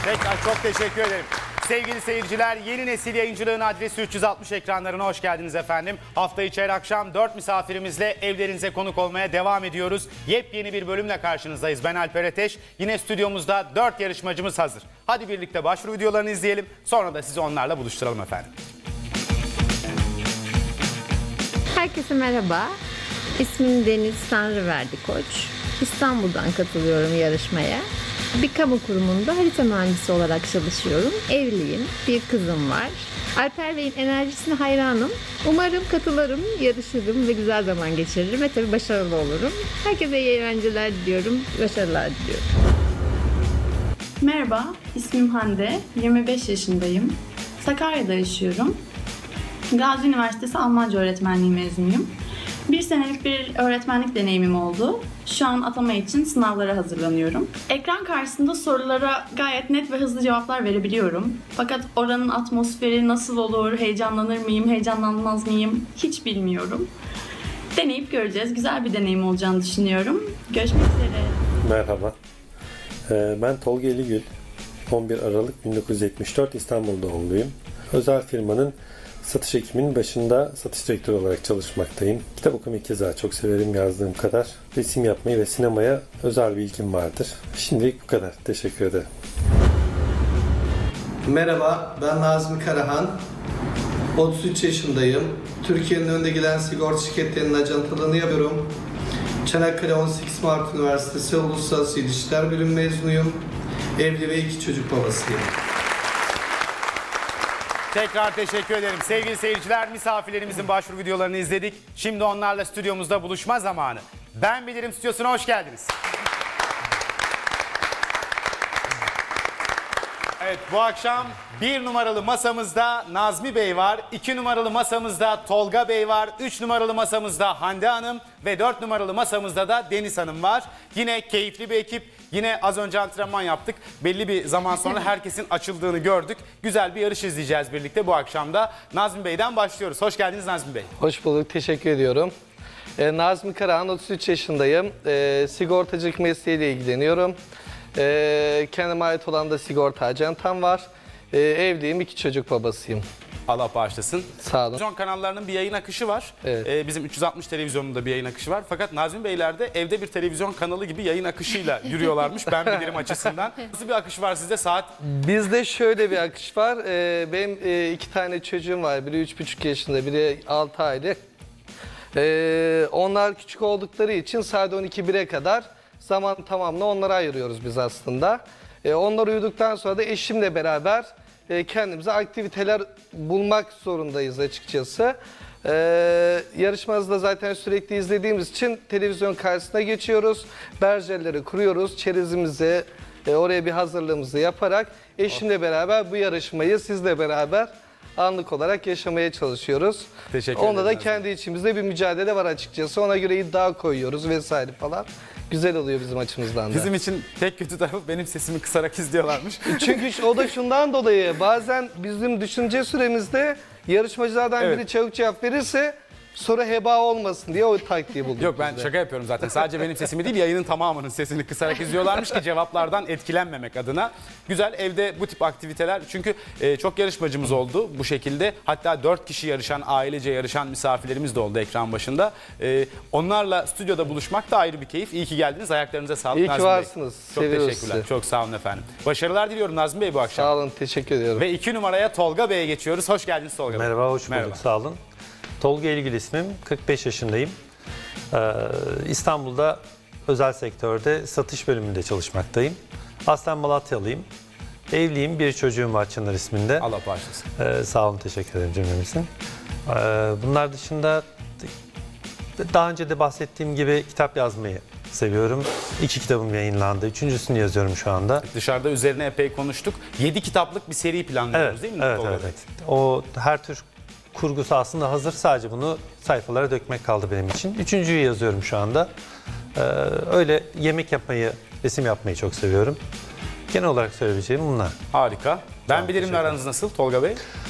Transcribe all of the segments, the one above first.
Tekrar çok teşekkür ederim. Sevgili seyirciler, yeni nesil yayıncılığın adresi 360 ekranlarına hoş geldiniz efendim. Hafta içi her akşam 4 misafirimizle evlerinize konuk olmaya devam ediyoruz. Yepyeni bir bölümle karşınızdayız. Ben Alper Ateş. Yine stüdyomuzda 4 yarışmacımız hazır. Hadi birlikte başvuru videolarını izleyelim. Sonra da sizi onlarla buluşturalım efendim. Herkese merhaba. İsmim Deniz Tanrıverdi Koç. İstanbul'dan katılıyorum yarışmaya. Bir kamu kurumunda harita mühendisi olarak çalışıyorum. Evliyim, bir kızım var. Alper Bey'in enerjisine hayranım. Umarım katılırım, yarışırım ve güzel zaman geçiririm ve tabii başarılı olurum. Herkese iyi eğlenceler diliyorum, başarılar diliyorum. Merhaba, ismim Hande, 25 yaşındayım. Sakarya'da yaşıyorum. Gazi Üniversitesi Almanca öğretmenliği mezunuyum. Bir senelik bir öğretmenlik deneyimim oldu. Şu an atama için sınavlara hazırlanıyorum. Ekran karşısında sorulara gayet net ve hızlı cevaplar verebiliyorum. Fakat oranın atmosferi nasıl olur, heyecanlanır mıyım, heyecanlanmaz mıyım hiç bilmiyorum. Deneyip göreceğiz. Güzel bir deneyim olacağını düşünüyorum. Görüşmek üzere. Merhaba. Ben Tolga Eligül. 11 Aralık 1974 İstanbul doğumluyum. Özel firmanın satış ekibinin başında satış direktörü olarak çalışmaktayım. Kitap okumayı keza çok severim yazdığım kadar. Resim yapmayı ve sinemaya özel bir ilgim vardır. Şimdilik bu kadar. Teşekkür ederim. Merhaba, ben Nazmi Karahan. 33 yaşındayım. Türkiye'nin önde gelen sigorta şirketlerinin ajantalığını yapıyorum. Çanakkale 18 Mart Üniversitesi Uluslararası İlişkiler Bölümü mezunuyum. Evli ve 2 çocuk babasıyım. Tekrar teşekkür ederim. Sevgili seyirciler, misafirlerimizin başvuru videolarını izledik. Şimdi onlarla stüdyomuzda buluşma zamanı. Ben Bilirim stüdyosuna hoş geldiniz. Evet, bu akşam 1 numaralı masamızda Nazmi Bey var, 2 numaralı masamızda Tolga Bey var, 3 numaralı masamızda Hande Hanım ve 4 numaralı masamızda da Deniz Hanım var. Yine keyifli bir ekip. Yine az önce antrenman yaptık. Belli bir zaman sonra herkesin açıldığını gördük. Güzel bir yarış izleyeceğiz birlikte bu akşam da. Nazmi Bey'den başlıyoruz. Hoş geldiniz Nazmi Bey. Hoş bulduk, teşekkür ediyorum. Nazmi Karahan, 33 yaşındayım. Sigortacılık mesleğiyle ilgileniyorum. Kendime ait olan da sigorta ajantam var. Evliyim, 2 çocuk babasıyım. Allah bağışlasın. Sağ olun. Televizyon kanallarının bir yayın akışı var. Evet. Bizim 360 televizyonunda bir yayın akışı var. Fakat Nazmi Beyler'de evde bir televizyon kanalı gibi yayın akışıyla yürüyorlarmış. Ben bilirim açısından. Nasıl bir akış var sizde saat? Bizde şöyle bir akış var. Benim 2 tane çocuğum var. Biri 3,5 yaşında, biri 6 aylık. Onlar küçük oldukları için saat 12-1'e kadar zaman tamamını onlara ayırıyoruz biz aslında. Onlar uyuduktan sonra da eşimle beraber kendimize aktiviteler bulmak zorundayız açıkçası. Yarışmamızı da zaten sürekli izlediğimiz için televizyon karşısına geçiyoruz. Berjerleri kuruyoruz, çerezimizi, oraya bir hazırlığımızı yaparak eşimle beraber bu yarışmayı sizle beraber anlık olarak yaşamaya çalışıyoruz. Teşekkür ederim. Onda da kendi içimizde bir mücadele var açıkçası. Ona göre iddia koyuyoruz vesaire falan. Güzel oluyor bizim açımızdan da. Bizim için tek kötü tarafı benim sesimi kısarak izliyorlarmış. Çünkü o da şundan dolayı bazen bizim düşünce süremizde yarışmacılardan biri çabuk cevap verirse soru heba olmasın diye o taktiği bulduk. Yok, ben şaka yapıyorum zaten. Sadece benim sesimi değil, yayının tamamının sesini kısarak izliyorlarmış ki cevaplardan etkilenmemek adına. Güzel, evde bu tip aktiviteler. Çünkü çok yarışmacımız oldu bu şekilde. Hatta 4 kişi yarışan, ailece yarışan misafirlerimiz de oldu ekran başında. Onlarla stüdyoda buluşmak da ayrı bir keyif. İyi ki geldiniz. Ayaklarınıza sağlık İyi ki Nazmi Bey. varsınız. Çok Seviyoruz teşekkürler. sizi. Çok sağ olun efendim. Başarılar diliyorum Nazmi Bey bu akşam. Sağ olun, teşekkür ediyorum. Ve 2 numaraya Tolga Bey'e geçiyoruz. Hoş geldiniz Tolga Bey. Merhaba, hoş bulduk. Merhaba. Sağ olun. Tolga Eligül ismim. 45 yaşındayım. İstanbul'da özel sektörde satış bölümünde çalışmaktayım. Aslen Malatyalıyım. Evliyim. Bir çocuğum var Çınar isminde. Allah bağışlasın. Sağ olun, teşekkür ederim cümlemizin. Bunlar dışında daha önce de bahsettiğim gibi kitap yazmayı seviyorum. 2 kitabım yayınlandı. 3.'sünü yazıyorum şu anda. Dışarıda üzerine epey konuştuk. 7 kitaplık bir seri planlıyoruz değil mi? Evet, Tolga Bey? evet. O her tür kurgusu aslında hazır. Sadece bunu sayfalara dökmek kaldı benim için. 3.'yü yazıyorum şu anda. Öyle yemek yapmayı, resim yapmayı çok seviyorum. Genel olarak söyleyebileceğim bunlar. Harika. Ben Tamam, Bilirim'le teşekkür aranız nasıl Tolga Bey?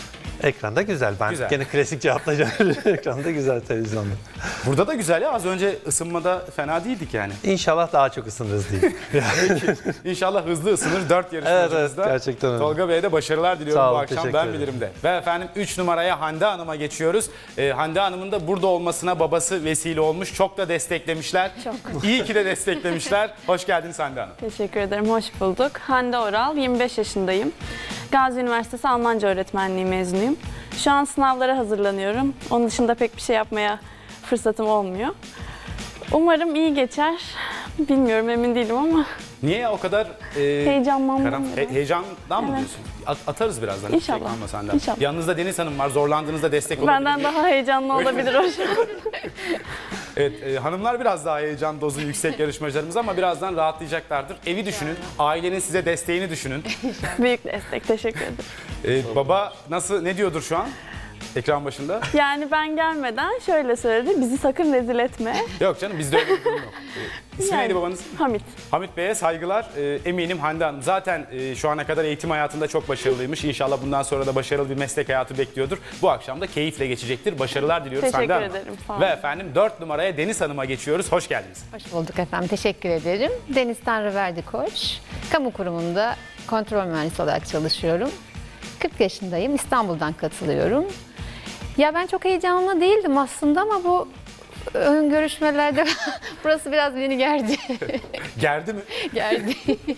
Ekranda güzel. Ben Güzel. gene klasik cevaplayacağım. Ekranda güzel televizyonda. Burada da güzel ya. Az önce ısınmada fena değildik yani. İnşallah daha çok ısınırız diye. İnşallah hızlı ısınır 4 yarışmacımızda. Evet, gerçekten öyle. Tolga Bey'e de başarılar diliyorum Sağ bu olun, akşam teşekkür ben ederim. bilirim de. Ve efendim 3 numaraya Hande Hanım'a geçiyoruz. Hande Hanım'ın da burada olmasına babası vesile olmuş. Çok da desteklemişler. Çok. İyi ki de desteklemişler. Hoş geldiniz Hande Hanım. Teşekkür ederim, hoş bulduk. Hande Oral, 25 yaşındayım. Gazi Üniversitesi Almanca öğretmenliği mezunuyum. Şu an sınavlara hazırlanıyorum. Onun dışında pek bir şey yapmaya fırsatım olmuyor. Umarım iyi geçer. Bilmiyorum, emin değilim ama Niye o kadar heyecanlandım. heyecandan mı diyorsun? Atarız birazdan. hiç İnşallah. çekinme senden. İnşallah. Yanınızda Deniz Hanım var. Zorlandığınızda destek olabilir. Benden daha heyecanlı olabilir o şu an. Evet, hanımlar biraz daha heyecan dozu yüksek yarışmacılarımız ama birazdan rahatlayacaklardır. Evi düşünün, ailenin size desteğini düşünün. Büyük destek, teşekkür ederim. Baba ne diyordur şu an ekran başında? Yani ben gelmeden şöyle söyledi, bizi sakın rezil etme. Yok canım, bizde öyle bir durum yok. İsmi Yani, neydi babanız? Hamit. Hamit Bey'e saygılar. Eminim Hande Hanım zaten şu ana kadar eğitim hayatında çok başarılıymış. İnşallah bundan sonra da başarılı bir meslek hayatı bekliyordur. Bu akşam da keyifle geçecektir. Başarılar diliyoruz Teşekkür Hande Hanım'a. ederim, sağ olun. Ve efendim 4 numaraya Deniz Hanım'a geçiyoruz. Hoş geldiniz. Hoş bulduk efendim. Teşekkür ederim. Deniz Tanrıverdi Koç. Kamu kurumunda kontrol mühendisi olarak çalışıyorum. 40 yaşındayım. İstanbul'dan katılıyorum. Ya ben çok heyecanlı değildim aslında ama bu ön görüşmelerde burası biraz beni gerdi. Gerdi mi? Gerdi.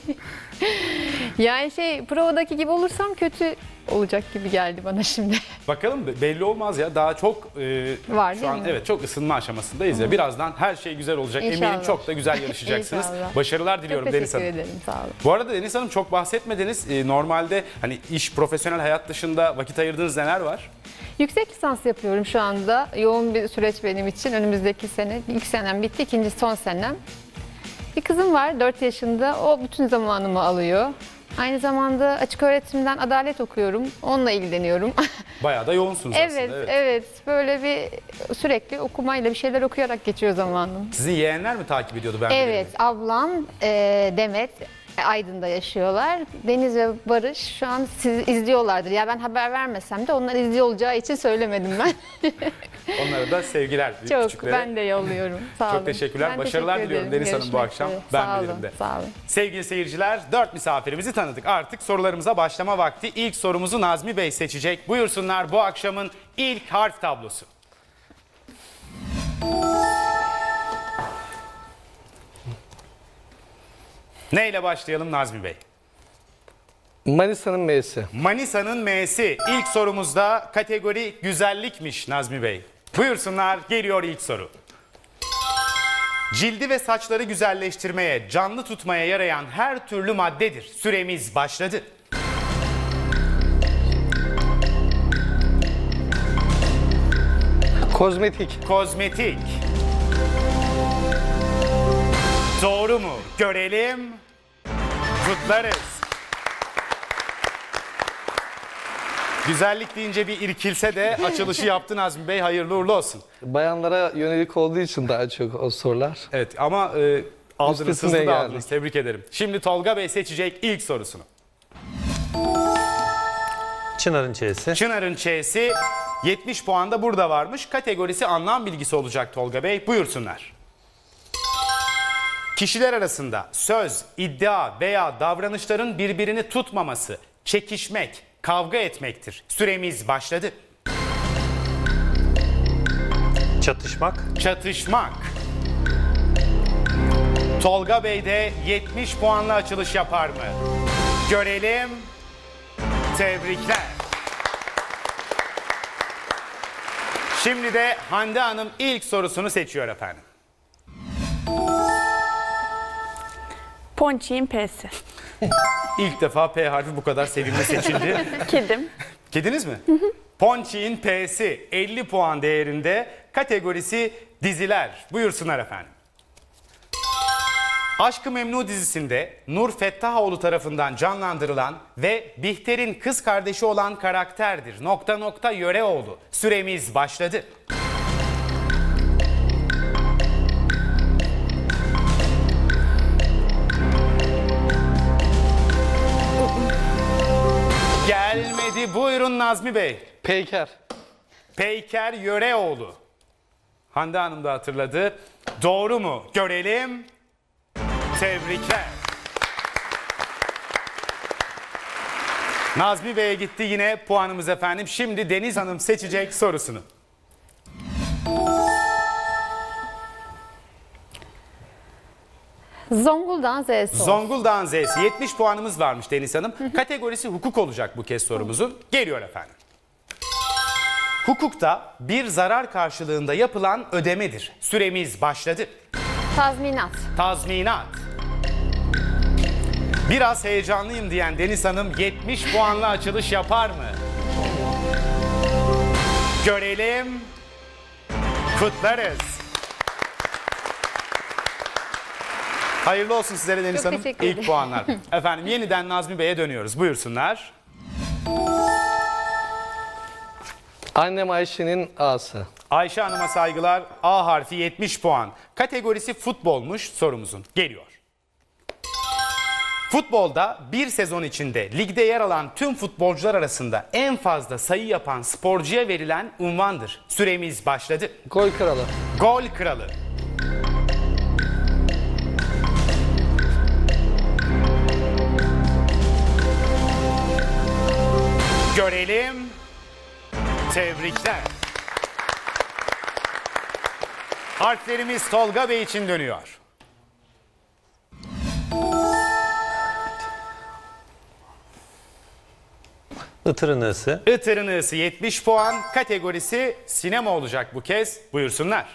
Yani provadaki gibi olursam kötü olacak gibi geldi bana şimdi. Bakalım belli olmaz ya. Daha çok Var şu değil an mi? evet çok ısınma aşamasındayız ya. Birazdan her şey güzel olacak. İnşallah. Eminim çok da güzel yarışacaksınız. İnşallah. Başarılar diliyorum Çok Deniz teşekkür Hanım. ederim. Sağ olun. Bu arada Deniz Hanım çok bahsetmediniz. Normalde hani profesyonel hayat dışında vakit ayırdığınız neler var? Yüksek lisans yapıyorum şu anda. Yoğun bir süreç benim için. Önümüzdeki sene, ilk senem bitti, ikinci son senem. Bir kızım var 4 yaşında. O bütün zamanımı alıyor. Aynı zamanda açık öğretimden adalet okuyorum. Onunla ilgileniyorum. Bayağı da yoğunsunuz Evet, aslında. evet. Böyle bir sürekli okumayla bir şeyler okuyarak geçiyor zamanım. Sizin yeğenler mi takip ediyordu ben Evet, ablam Demet Aydın'da yaşıyorlar. Deniz ve Barış şu an sizi izliyorlardır. Ya ben haber vermesem de onlar izliyor olacağı için söylemedim ben. Onlara da sevgiler. Çok, küçüklere. ben de yolluyorum. Sağ olun. Çok teşekkürler. Ben Başarılar teşekkür diliyorum ederim. Deniz Hanım bu Görüşmek akşam. üzere. Ben Sağ bilirim olun, de. Sağ olun. Sevgili seyirciler 4 misafirimizi tanıdık. Artık sorularımıza başlama vakti. İlk sorumuzu Nazmi Bey seçecek. Buyursunlar bu akşamın ilk harf tablosu. Neyle başlayalım Nazmi Bey? Manisa'nın M'si. Manisa'nın M'si. İlk sorumuzda kategori güzellikmiş Nazmi Bey. Buyursunlar geliyor ilk soru. Cildi ve saçları güzelleştirmeye, canlı tutmaya yarayan her türlü maddedir. Süremiz başladı. Kozmetik. Kozmetik. Doğru mu? Görelim. Kutlarız. Güzellik deyince bir irkilse de açılışı yaptı Nazmi Bey. Hayırlı uğurlu olsun. Bayanlara yönelik olduğu için daha çok o sorular. Evet ama aldınız, Üstesinden hızlı da geldik. aldınız. Tebrik ederim. Şimdi Tolga Bey seçecek ilk sorusunu. Çınar'ın Ç'si. Çınar'ın Ç'si 70 puan da burada varmış. Kategorisi anlam bilgisi olacak Tolga Bey. Buyursunlar. Kişiler arasında söz, iddia veya davranışların birbirini tutmaması, çekişmek, kavga etmektir. Süremiz başladı. Çatışmak. Çatışmak. Tolga Bey de 70 puanla açılış yapar mı? Görelim. Tebrikler. Şimdi de Hande Hanım ilk sorusunu seçiyor efendim. Ponçik'in P'si. İlk defa P harfi bu kadar sevimli seçildi. Kedim. Kediniz mi? Ponçik'in P'si 50 puan değerinde, kategorisi diziler. Buyursunlar efendim. Aşk-ı Memnu dizisinde Nur Fettahoğlu tarafından canlandırılan ve Bihter'in kız kardeşi olan karakterdir. ... Yöreoğlu. Süremiz başladı. Gelmedi. Buyurun Nazmi Bey. Peyker. Peyker Yöreoğlu. Hande Hanım da hatırladı. Doğru mu? Görelim. Tebrikler. Nazmi Bey'e gitti yine puanımız efendim. Şimdi Deniz Hanım seçecek sorusunu. Zonguldak'ın Z'si olsun. Zonguldak'ın Z'si. 70 puanımız varmış Deniz Hanım. Kategorisi hukuk olacak bu kez sorumuzun. Geliyor efendim. Hukukta bir zarar karşılığında yapılan ödemedir. Süremiz başladı. Tazminat. Tazminat. Biraz heyecanlıyım diyen Deniz Hanım 70 puanla açılış yapar mı? Görelim. Kutlarız. Hayırlı olsun sizlere Deniz Çok Hanım. teşekkür ederim. İlk puanlar. Efendim yeniden Nazmi Bey'e dönüyoruz. Buyursunlar. Annem Ayşe'nin A'sı. Ayşe Hanım'a saygılar. A harfi 70 puan. Kategorisi futbolmuş sorumuzun. Geliyor. Futbolda bir sezon içinde ligde yer alan tüm futbolcular arasında en fazla sayı yapan sporcuya verilen unvandır. Süremiz başladı. Gol kralı. Gol kralı. Görelim. Tebrikler. Harflerimiz Tolga Bey için dönüyor. Itırın I'sı. Itırın I'sı 70 puan. Kategorisi sinema olacak bu kez. Buyursunlar.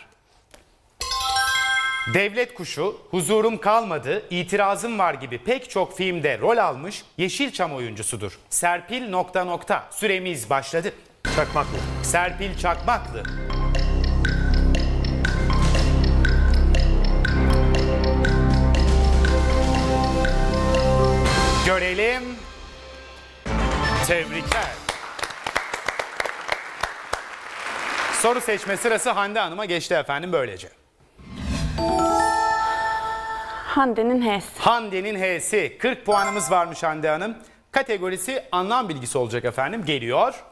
Devlet Kuşu, Huzurum Kalmadı, İtirazım Var gibi pek çok filmde rol almış Yeşilçam oyuncusudur. Serpil ... Süremiz başladı. Çakmaklı. Serpil Çakmaklı. Görelim. Tebrikler. Soru seçme sırası Hande Hanım'a geçti efendim böylece. Hande'nin H'si. Hande'nin H'si. 40 puanımız varmış Hande Hanım. Kategorisi anlam bilgisi olacak efendim. Geliyor.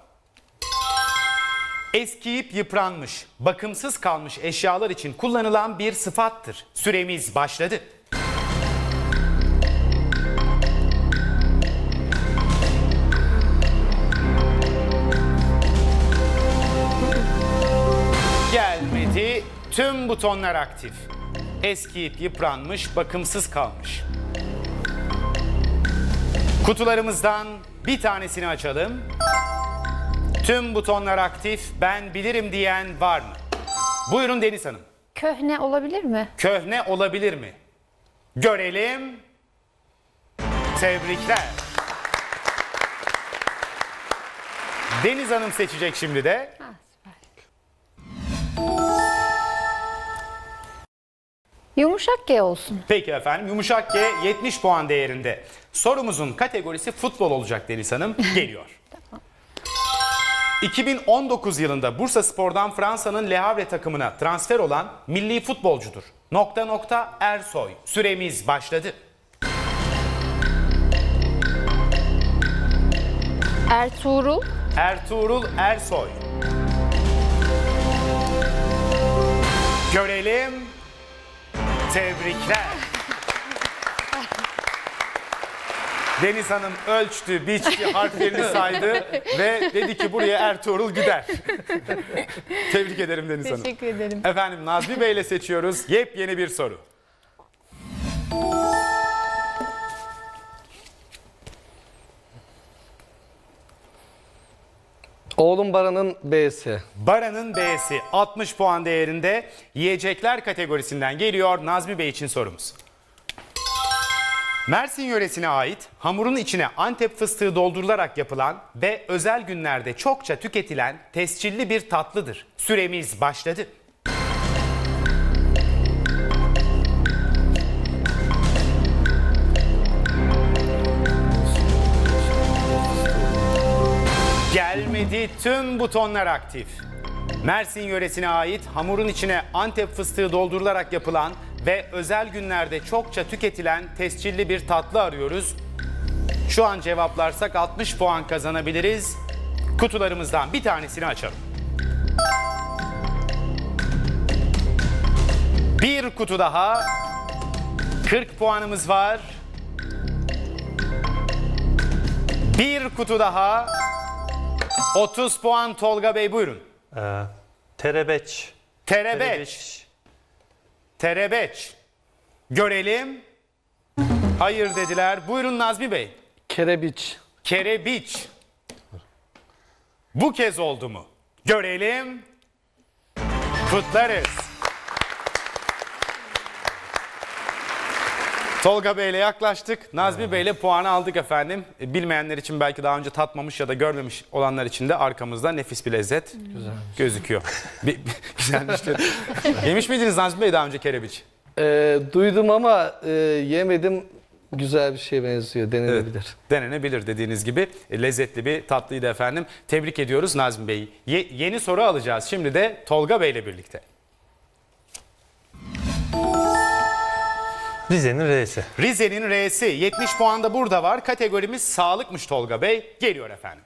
Eskiyip yıpranmış, bakımsız kalmış eşyalar için kullanılan bir sıfattır. Süremiz başladı. Gelmedi. Tüm butonlar aktif. Eskiyip yıpranmış, bakımsız kalmış. Kutularımızdan bir tanesini açalım. Tüm butonlar aktif. Ben bilirim diyen var mı? Buyurun Deniz Hanım. Köhne olabilir mi? Köhne olabilir mi? Görelim. Tebrikler. Deniz Hanım seçecek şimdi de. Ha, süper. Yumuşak G olsun. Peki efendim, yumuşak G 70 puan değerinde. Sorumuzun kategorisi futbol olacak Deniz Hanım. Geliyor. 2019 yılında Bursaspor'dan Fransa'nın Le Havre takımına transfer olan milli futbolcudur. ... Ersoy. Süremiz başladı. Ertuğrul. Ertuğrul Ersoy. Görelim. Tebrikler. Deniz Hanım ölçtü, biçti, harflerini saydı ve dedi ki buraya Ertuğrul gider. Tebrik ederim Deniz Hanım. Teşekkür ederim. Efendim Nazmi Bey ile seçiyoruz. Yepyeni bir soru. Oğlum Baran'ın B'si. Baran'ın B'si 60 puan değerinde yiyecekler kategorisinden geliyor Nazmi Bey için sorumuz. Mersin yöresine ait hamurun içine Antep fıstığı doldurularak yapılan ve özel günlerde çokça tüketilen tescilli bir tatlıdır. Süremiz başladı. Gelmedi, tüm butonlar aktif. Mersin yöresine ait hamurun içine Antep fıstığı doldurularak yapılan ve özel günlerde çokça tüketilen tescilli bir tatlı arıyoruz. Şu an cevaplarsak 60 puan kazanabiliriz. Kutularımızdan bir tanesini açalım. Bir kutu daha. 40 puanımız var. Bir kutu daha. 30 puan Tolga Bey, buyurun. Terebeç. Terebeç. Terebeç. Görelim. Hayır dediler. Buyurun Nazmi Bey. Kerebiç. Kerebiç. Bu kez oldu mu? Görelim. Kutlarız. Tolga Bey'le yaklaştık. Nazmi Bey'le puanı aldık efendim. Bilmeyenler için, belki daha önce tatmamış ya da görmemiş olanlar için de arkamızda nefis bir lezzet gözüküyor. Güzelmiş. Yemiş miydiniz Nazmi Bey daha önce kerebiç? Duydum ama yemedim. Güzel bir şey benziyor. Denenebilir. Evet, denenebilir dediğiniz gibi. Lezzetli bir tatlıydı efendim. Tebrik ediyoruz Nazmi Bey'i. Yeni soru alacağız şimdi de Tolga Bey'le birlikte. Rize'nin R'si. Rize'nin R'si. 70 puan da burada var. Kategorimiz sağlıkmış Tolga Bey. Geliyor efendim.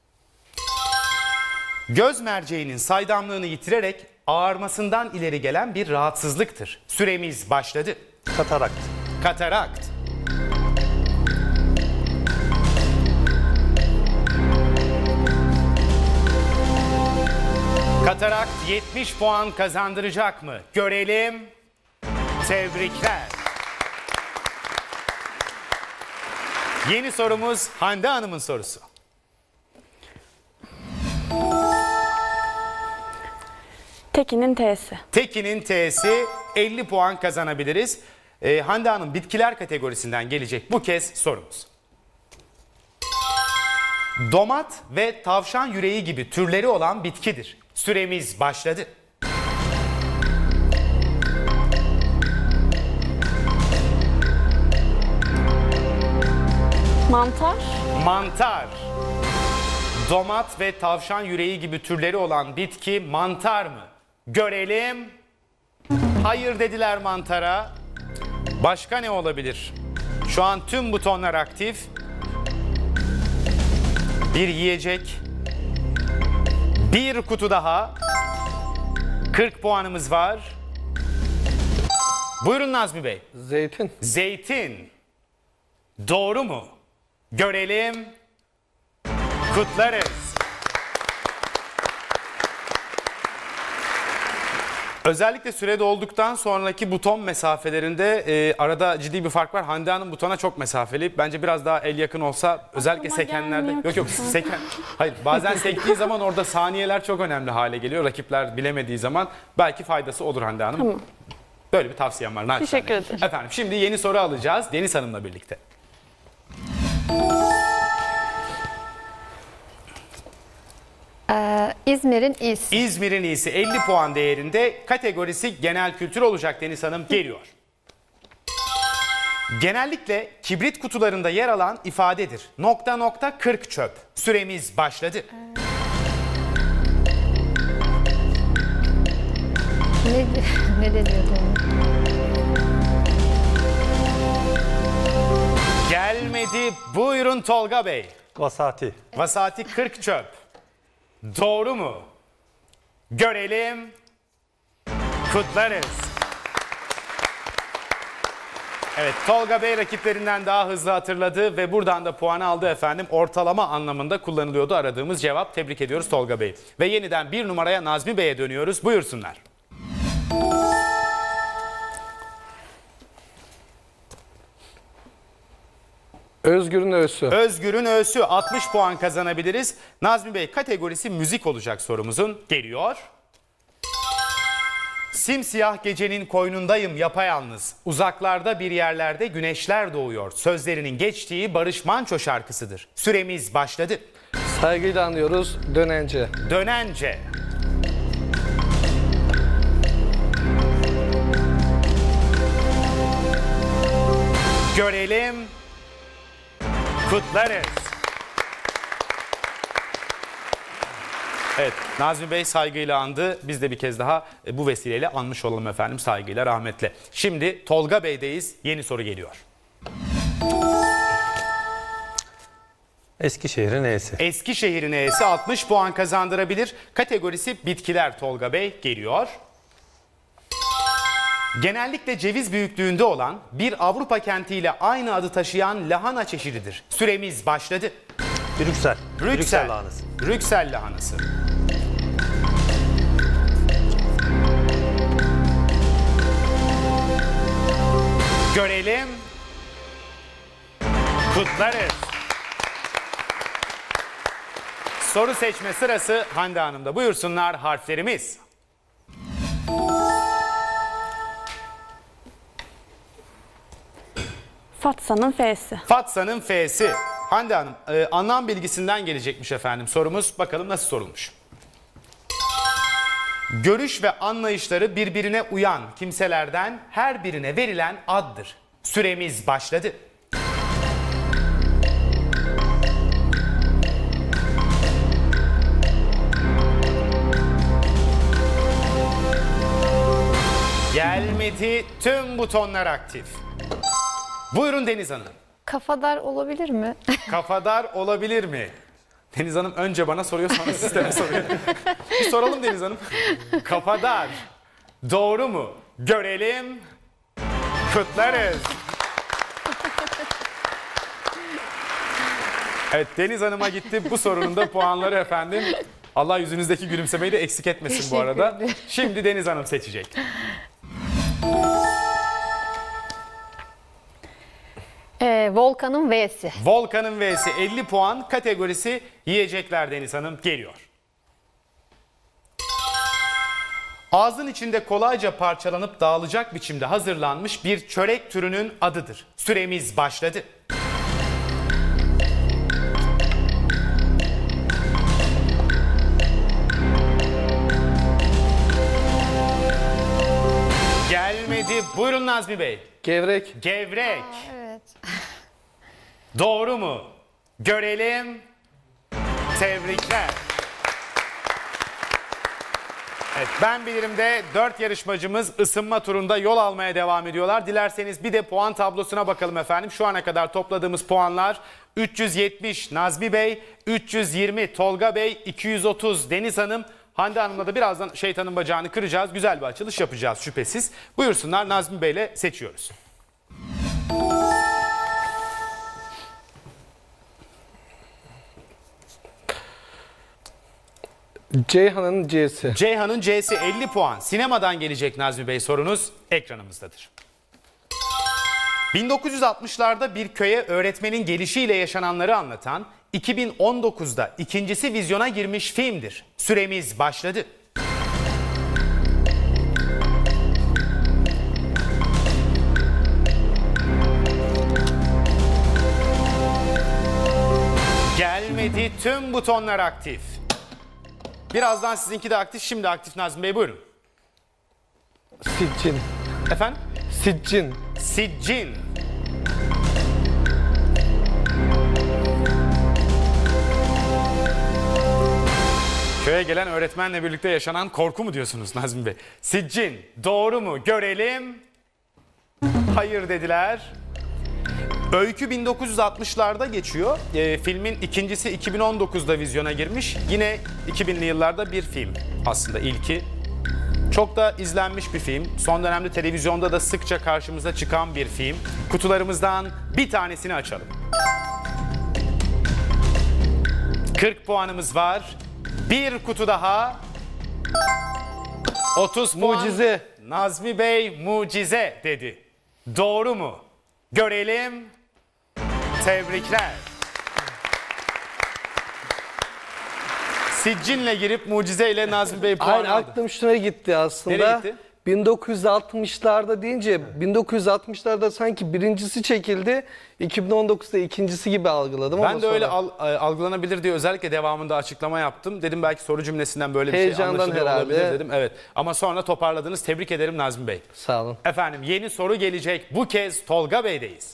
Göz merceğinin saydamlığını yitirerek ağarmasından ileri gelen bir rahatsızlıktır. Süremiz başladı. Katarakt. Katarakt. Katarakt 70 puan kazandıracak mı? Görelim. Tebrikler. Yeni sorumuz Hande Hanım'ın sorusu. Tekin'in T'si. Tekin'in T'si, 50 puan kazanabiliriz. Hande Hanım, bitkiler kategorisinden gelecek bu kez sorumuz. Domat ve tavşan yüreği gibi türleri olan bitkidir. Süremiz başladı. Mantar. Mantar. Domat ve tavşan yüreği gibi türleri olan bitki mantar mı? Görelim. Hayır dediler mantara. Başka ne olabilir? Şu an tüm butonlar aktif. Bir yiyecek. Bir kutu daha. 40 puanımız var. Buyurun Nazmi Bey. Zeytin. Zeytin. Doğru mu? Görelim. Kutlarız. Özellikle sürede olduktan sonraki buton mesafelerinde arada ciddi bir fark var. Hande Hanım butona çok mesafeli. Bence biraz daha el yakın olsa, özellikle Aklıma sekenlerde. gelmiyor Yok ki. seken. Hayır, bazen sektiği zaman orada saniyeler çok önemli hale geliyor. Rakipler bilemediği zaman belki faydası olur Hande Hanım. Tamam. Böyle bir tavsiyem var. naçizane. Teşekkür ederim. Efendim şimdi yeni soru alacağız Deniz Hanım'la birlikte. İzmir'in İ'si. İzmir'in iyisi 50 puan değerinde, kategorisi genel kültür olacak Deniz Hanım, geliyor. Genellikle kibrit kutularında yer alan ifadedir. ... 40 çöp. Süremiz başladı. Ne deniyordu ona? Gelmedi. Buyurun Tolga Bey. Vasati. Vasati 40 çöp. Doğru mu? Görelim. Kutlarız. Evet, Tolga Bey rakiplerinden daha hızlı hatırladı ve buradan da puan aldı efendim. Ortalama anlamında kullanılıyordu aradığımız cevap. Tebrik ediyoruz Tolga Bey. Ve yeniden bir numaraya Nazmi Bey'e dönüyoruz. Buyursunlar. Özgür'ün Ö'sü. Özgür'ün Ö'sü, 60 puan kazanabiliriz. Nazmi Bey, kategorisi müzik olacak sorumuzun, geliyor. Simsiyah gecenin koynundayım yapayalnız. Uzaklarda bir yerlerde güneşler doğuyor. Sözlerinin geçtiği Barış Manço şarkısıdır. Süremiz başladı. Saygıyla anıyoruz. Dönence. Dönence. Görelim. Kutlarız. Evet, Nazmi Bey saygıyla andı. Biz de bir kez daha bu vesileyle anmış olalım efendim, saygıyla, rahmetle. Şimdi Tolga Bey'deyiz. Yeni soru geliyor. Eskişehir'in E'si. Eskişehir'in E'si 60 puan kazandırabilir. Kategorisi bitkiler Tolga Bey geliyor. Genellikle ceviz büyüklüğünde olan bir Avrupa kentiyle aynı adı taşıyan lahana çeşididir. Süremiz başladı. Brüksel. Brüksel lahanası. Brüksel lahanası. Görelim. Kutlarız. Soru seçme sırası Hande Hanım'da. Buyursunlar harflerimiz. Fatsa'nın F'si. Fatsa'nın F'si. Hande Hanım, anlam bilgisinden gelecekmiş efendim sorumuz. Bakalım nasıl sorulmuş. Görüş ve anlayışları birbirine uyan kimselerden her birine verilen addır. Süremiz başladı. Gelmedi, tüm butonlar aktif. Buyurun Deniz Hanım. Kafadar olabilir mi? Kafadar olabilir mi? Deniz Hanım önce bana soruyor sonra sisteme soruyor. Bir soralım Deniz Hanım. Kafadar. Doğru mu? Görelim. Kutlarız. Evet Deniz Hanım'a gitti. Bu sorunun da puanları efendim. Allah yüzünüzdeki gülümsemeyi de eksik etmesin bu arada. Teşekkür ederim. Şimdi Deniz Hanım seçecek. Volkan'ın V'si. Volkan'ın V'si 50 puan, kategorisi yiyecekler Deniz Hanım geliyor. Ağzın içinde kolayca parçalanıp dağılacak biçimde hazırlanmış bir çörek türünün adıdır. Süremiz başladı. Gelmedi. Buyurun Nazmi Bey. Gevrek. Gevrek. Evet. Doğru mu? Görelim. Tebrikler. Evet, ben bilirim de 4 yarışmacımız ısınma turunda yol almaya devam ediyorlar. Dilerseniz bir de puan tablosuna bakalım efendim. Şu ana kadar topladığımız puanlar 370 Nazmi Bey, 320 Tolga Bey, 230 Deniz Hanım. Hande Hanım'la da birazdan şeytanın bacağını kıracağız. Güzel bir açılış yapacağız şüphesiz. Buyursunlar Nazmi Bey'le seçiyoruz. Ceyhan'ın C'si. Ceyhan'ın C'si 50 puan. Sinemadan gelecek Nazmi Bey sorunuz ekranımızdadır. 1960'larda bir köye öğretmenin gelişiyle yaşananları anlatan 2019'da ikincisi vizyona girmiş filmdir. Süremiz başladı. Gelmedi, tüm butonlar aktif. Birazdan sizinki de aktif, şimdi aktif Nazmi Bey buyurun. Siccin. Efendim? Siccin. Siccin. Köye gelen öğretmenle birlikte yaşanan korku mu diyorsunuz Nazmi Bey? Siccin. Doğru mu? Görelim. Hayır dediler. Öykü 1960'larda geçiyor. Filmin ikincisi 2019'da vizyona girmiş. Yine 2000'li yıllarda bir film aslında ilki. Çok da izlenmiş bir film. Son dönemde televizyonda da sıkça karşımıza çıkan bir film. Kutularımızdan bir tanesini açalım. 40 puanımız var. Bir kutu daha. 30 puan. Mucize. Nazmi Bey mucize dedi. Doğru mu? Görelim. Tebrikler. Siccinle girip mucizeyle Nazmi Bey puan Hayır, aldı. aklım şuna gitti aslında. Nereye gitti? 1960'larda deyince 1960'larda sanki birincisi çekildi. 2019'da ikincisi gibi algıladım ama Ben de öyle sonra algılanabilir diye özellikle devamında açıklama yaptım. Dedim belki soru cümlesinden böyle bir Heyecandan şey anlaşılıyor herhalde. olabilir dedim. Evet. Ama sonra toparladınız. Tebrik ederim Nazmi Bey. Sağ olun. Efendim yeni soru gelecek. Bu kez Tolga Bey'deyiz.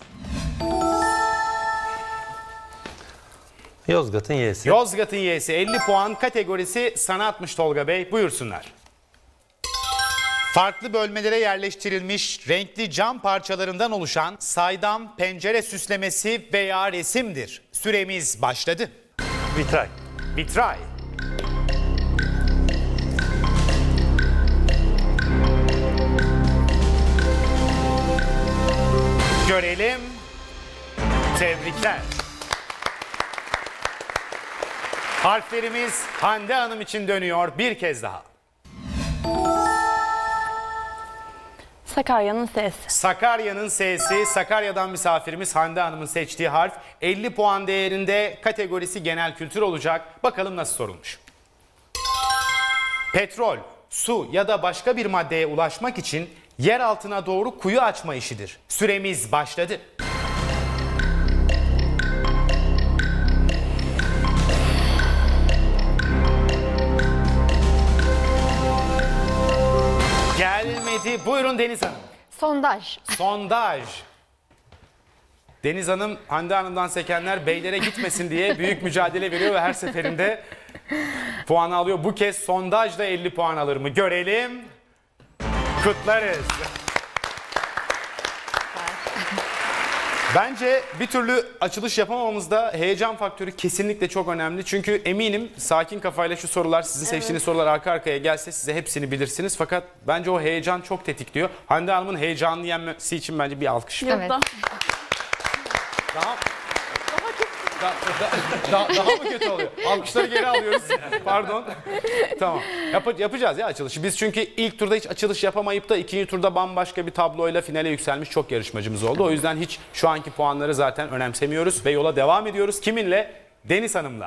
Yozgat'ın Y'si. Yozgat'ın Y'si 50 puan, kategorisi sanatmış Tolga Bey. Buyursunlar. Farklı bölmelere yerleştirilmiş renkli cam parçalarından oluşan saydam pencere süslemesi veya resimdir. Süremiz başladı. Vitray. Vitray. Görelim. Tebrikler. Harflerimiz Hande Hanım için dönüyor bir kez daha. Sakarya'nın S'si. Sakarya'nın S'si. Sakarya'dan misafirimiz Hande Hanım'ın seçtiği harf 50 puan değerinde, kategorisi genel kültür olacak. Bakalım nasıl sorulmuş. Petrol, su ya da başka bir maddeye ulaşmak için yer altına doğru kuyu açma işidir. Süremiz başladı. Gelmedi. Buyurun Deniz Hanım. Sondaj. Sondaj. Deniz Hanım, Hande Hanım'dan sekenler beylere gitmesin diye büyük mücadele veriyor ve her seferinde puan alıyor. Bu kez sondajla 50 puan alır mı? Görelim. Kutlarız. Bence bir türlü açılış yapamamamızda heyecan faktörü kesinlikle çok önemli. Çünkü eminim sakin kafayla şu sorular, sizin seçtiğiniz sorular arka arkaya gelse size hepsini bilirsiniz. Fakat bence o heyecan çok tetikliyor. Hande Hanım'ın heyecanlı yenmesi için bence bir alkış. Evet. Daha mı kötü oluyor? Alkışları geri alıyoruz. Pardon. Tamam. Yapacağız ya açılışı. Biz çünkü ilk turda hiç açılış yapamayıp da ikinci turda bambaşka bir tabloyla finale yükselmiş çok yarışmacımız oldu. O yüzden hiç şu anki puanları zaten önemsemiyoruz ve yola devam ediyoruz. Kiminle? Deniz Hanım'la.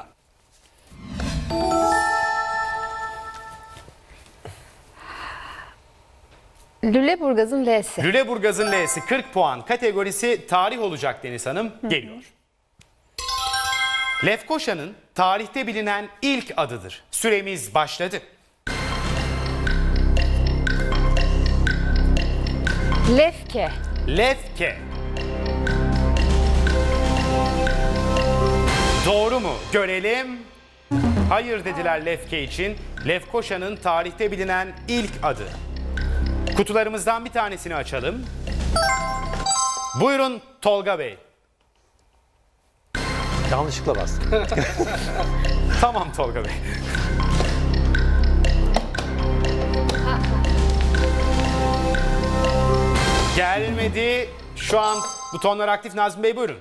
Lüleburgaz'ın L'si. Lüleburgaz'ın L'si 40 puan. Kategorisi tarih olacak Deniz Hanım. Geliyor. Lefkoşa'nın tarihte bilinen ilk adıdır. Süremiz başladı. Lefke. Lefke. Doğru mu? Görelim. Hayır dediler Lefke için. Lefkoşa'nın tarihte bilinen ilk adı. Kutularımızdan bir tanesini açalım. Buyurun Tolga Bey. Yanlışlıkla bastım. Tamam Tolga Bey. Gelmedi. Şu an butonlar aktif. Nazmi Bey buyurun.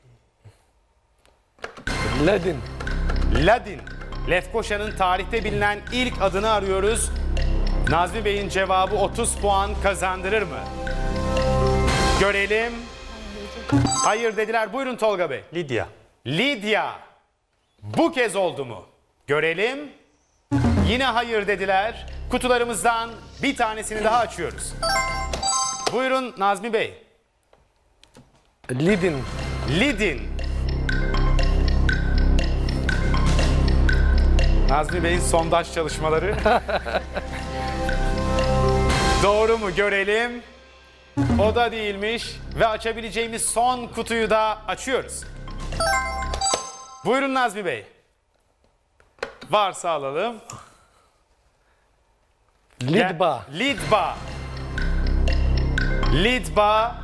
Ladin. Ladin. Lefkoşa'nın tarihte bilinen ilk adını arıyoruz. Nazmi Bey'in cevabı 30 puan kazandırır mı? Görelim. Hayır dediler. Buyurun Tolga Bey. Lidya. Lidya. Bu kez oldu mu? Görelim. Yine hayır dediler. Kutularımızdan bir tanesini daha açıyoruz. Buyurun Nazmi Bey. Lidin. Lidin. Nazmi Bey'in sondaj çalışmaları. Doğru mu? Görelim. O da değilmiş. Ve açabileceğimiz son kutuyu da açıyoruz. Buyurun Nazmi Bey. Varsa alalım. Lidba. Lidba. Lidba.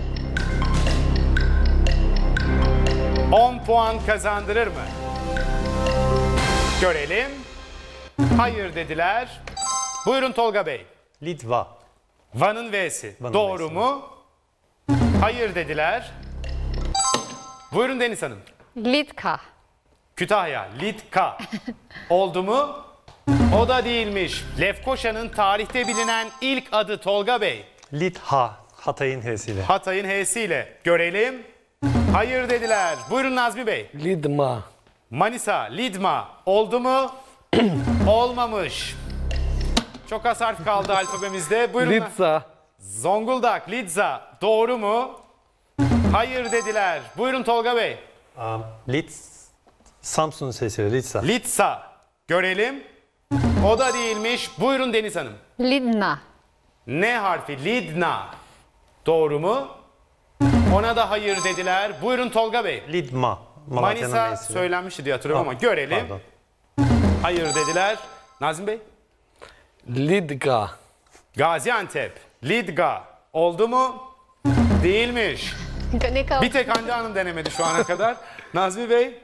10 puan kazandırır mı? Görelim. Hayır dediler. Buyurun Tolga Bey. Lidva. Van'ın V'si. Van'ın Doğru V'si. mu? Hayır dediler. Buyurun Deniz Hanım. Litka. Kütahya. Litka. Oldu mu? O da değilmiş. Lefkoşa'nın tarihte bilinen ilk adı Tolga Bey. Lidha. Hatay'ın H'siyle. Hatay'ın H'siyle. Görelim. Hayır dediler. Buyurun Nazmi Bey. Lidma. Manisa, Lidma. Oldu mu? Olmamış. Çok az harf kaldı alfabemizde. Buyurun. Lidza. Zonguldak, Lidza. Doğru mu? Hayır dediler. Buyurun Tolga Bey. Samsun'un sesiyle. Lidsa. Lidsa. Görelim. O da değilmiş. Buyurun Deniz Hanım. Lidna. N harfi Lidna. Doğru mu? Ona da hayır dediler. Buyurun Tolga Bey. Lidma. Malatya'nın Manisa M'siyle. söylenmişti diye hatırlıyorum ama görelim. Pardon. Hayır dediler. Nazım Bey. Lidga. Gaziantep. Lidga. Oldu mu? Değilmiş. Ne kaldı? Bir tek Hande Hanım denemedi şu ana kadar. Nazmi Bey.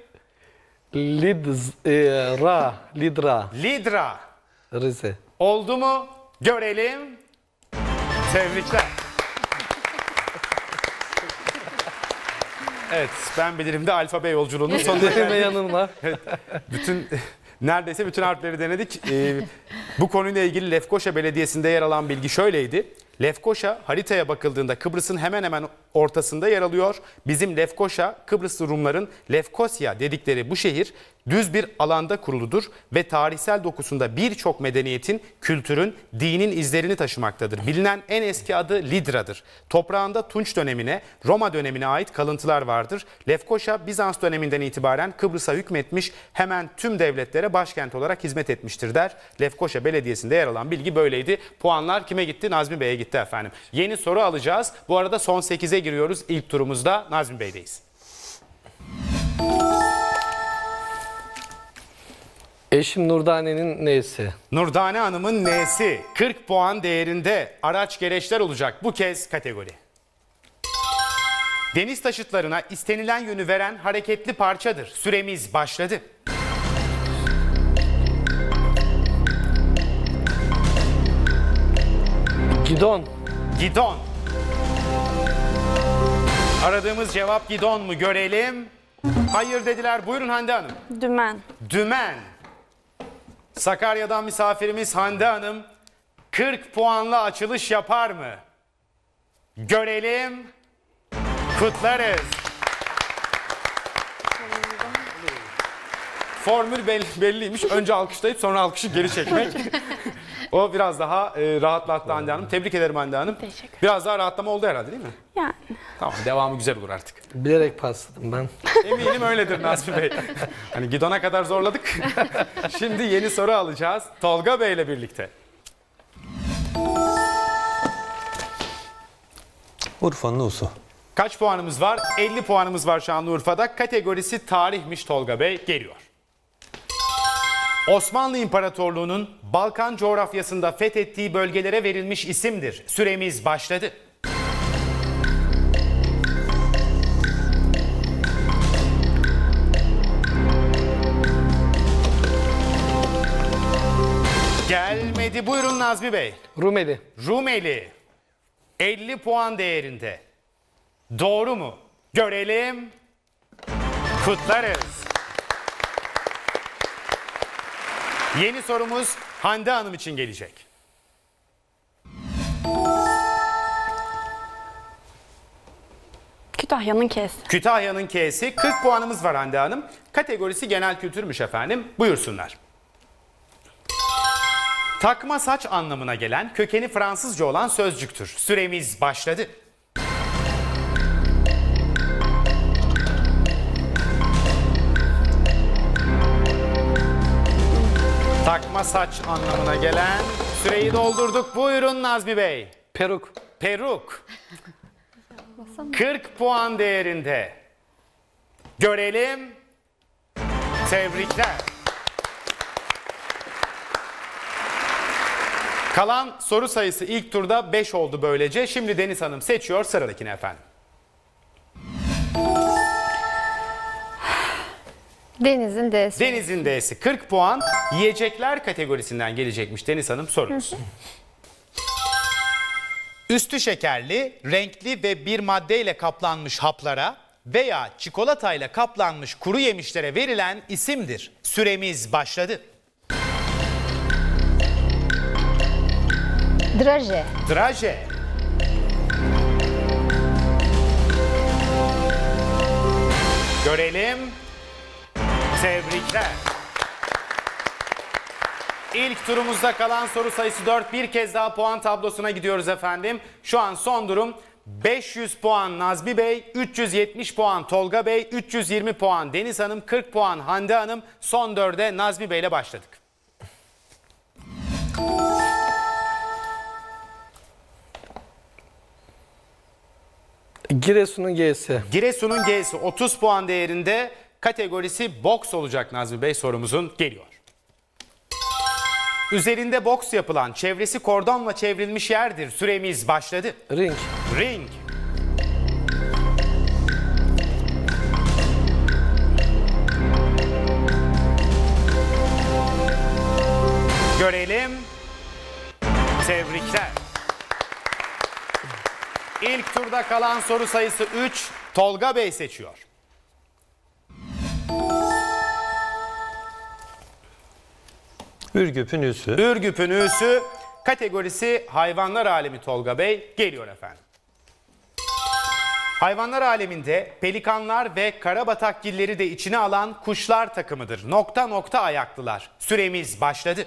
Lidra. Lidra. Rize. Oldu mu? Görelim. Tebrikler. Evet, ben bilirim de alfabe yolculuğunun sonuna Deneme geldik. yanılma. Neredeyse bütün harfleri denedik. Bu konuyla ilgili Lefkoşa Belediyesi'nde yer alan bilgi şöyleydi. Lefkoşa haritaya bakıldığında Kıbrıs'ın hemen hemen ortasında yer alıyor. Bizim Lefkoşa, Kıbrıslı Rumların Lefkosya dedikleri bu şehir düz bir alanda kuruludur ve tarihsel dokusunda birçok medeniyetin, kültürün, dinin izlerini taşımaktadır. Bilinen en eski adı Lidra'dır. Toprağında Tunç dönemine, Roma dönemine ait kalıntılar vardır. Lefkoşa Bizans döneminden itibaren Kıbrıs'a hükmetmiş, hemen tüm devletlere başkent olarak hizmet etmiştir der. Lefkoşa Belediyesi'nde yer alan bilgi böyleydi. Puanlar kime gitti? Nazmi Bey'e gitti efendim. Yeni soru alacağız. Bu arada son 8'e giriyoruz. İlk turumuzda Nazmi Bey'deyiz. Eşim Nurdane'nin neyse. Nurdane Hanım'ın N'si 40 puan değerinde araç gereçler olacak bu kez kategori. Deniz taşıtlarına istenilen yönü veren hareketli parçadır. Süremiz başladı. Gidon. Gidon. Aradığımız cevap gidon mu görelim. Hayır dediler. Buyurun Hande Hanım. Dümen. Dümen. Sakarya'dan misafirimiz Hande Hanım 40 puanla açılış yapar mı? Görelim. Kutlarız. Formül belliymiş. Önce alkışlayıp sonra alkışı geri çekmek. O biraz daha rahatlattı Hande Hanım. Tebrik ederim Hande Hanım. Teşekkür. Biraz daha rahatlama oldu herhalde değil mi? Yani. Tamam, devamı güzel olur artık. Bilerek pasladım ben. Eminim öyledir Nazmi Bey. Hani gidona kadar zorladık. Şimdi yeni soru alacağız. Tolga Bey ile birlikte. Urfa'nın U'su. Kaç puanımız var? 50 puanımız var Şanlıurfa'da. Kategorisi tarihmiş Tolga Bey. Geliyor. Osmanlı İmparatorluğu'nun Balkan coğrafyasında fethettiği bölgelere verilmiş isimdir. Süremiz başladı. Gelmedi. Buyurun Nazmi Bey. Rumeli. Rumeli. 50 puan değerinde. Doğru mu? Görelim. Kutlarız. Yeni sorumuz Hande Hanım için gelecek. Kütahya'nın K'si. Kütahya'nın K'si 40 puanımız var Hande Hanım. Kategorisi genel kültürmüş efendim. Buyursunlar. Takma saç anlamına gelen kökeni Fransızca olan sözcüktür. Süremiz başladı. Takma saç anlamına gelen süreyi doldurduk. Buyurun Nazmi Bey. Peruk. Peruk. 40 puan değerinde. Görelim. Tebrikler. Kalan soru sayısı ilk turda 5 oldu böylece. Şimdi Deniz Hanım seçiyor sıradakini efendim. Deniz'in D'si. Deniz'in D'si 40 puan. Yiyecekler kategorisinden gelecekmiş Deniz Hanım sorunuz. Üstü şekerli, renkli ve bir maddeyle kaplanmış haplara veya çikolatayla kaplanmış kuru yemişlere verilen isimdir. Süremiz başladı. Draje. Draje. Görelim. Tebrikler. İlk turumuzda kalan soru sayısı 4. Bir kez daha puan tablosuna gidiyoruz efendim. Şu an son durum 500 puan Nazmi Bey, 370 puan Tolga Bey, 320 puan Deniz Hanım, 40 puan Hande Hanım. Son 4'e Nazmi Bey ile başladık. Giresun'un G'si. Giresun'un G'si 30 puan değerinde, kategorisi boks olacak Nazmi Bey, sorumuzun geliyor. Üzerinde boks yapılan, çevresi kordonla çevrilmiş yerdir. Süremiz başladı. Ring. Ring. Görelim. Tebrikler. İlk turda kalan soru sayısı 3. Tolga Bey seçiyor. Ürgüp'ün üssü. Ürgüp'ün üssü, kategorisi hayvanlar alemi Tolga Bey geliyor efendim. Hayvanlar aleminde pelikanlar ve karabatakgilleri de içine alan kuşlar takımıdır. Nokta nokta ayaklılar. Süremiz başladı.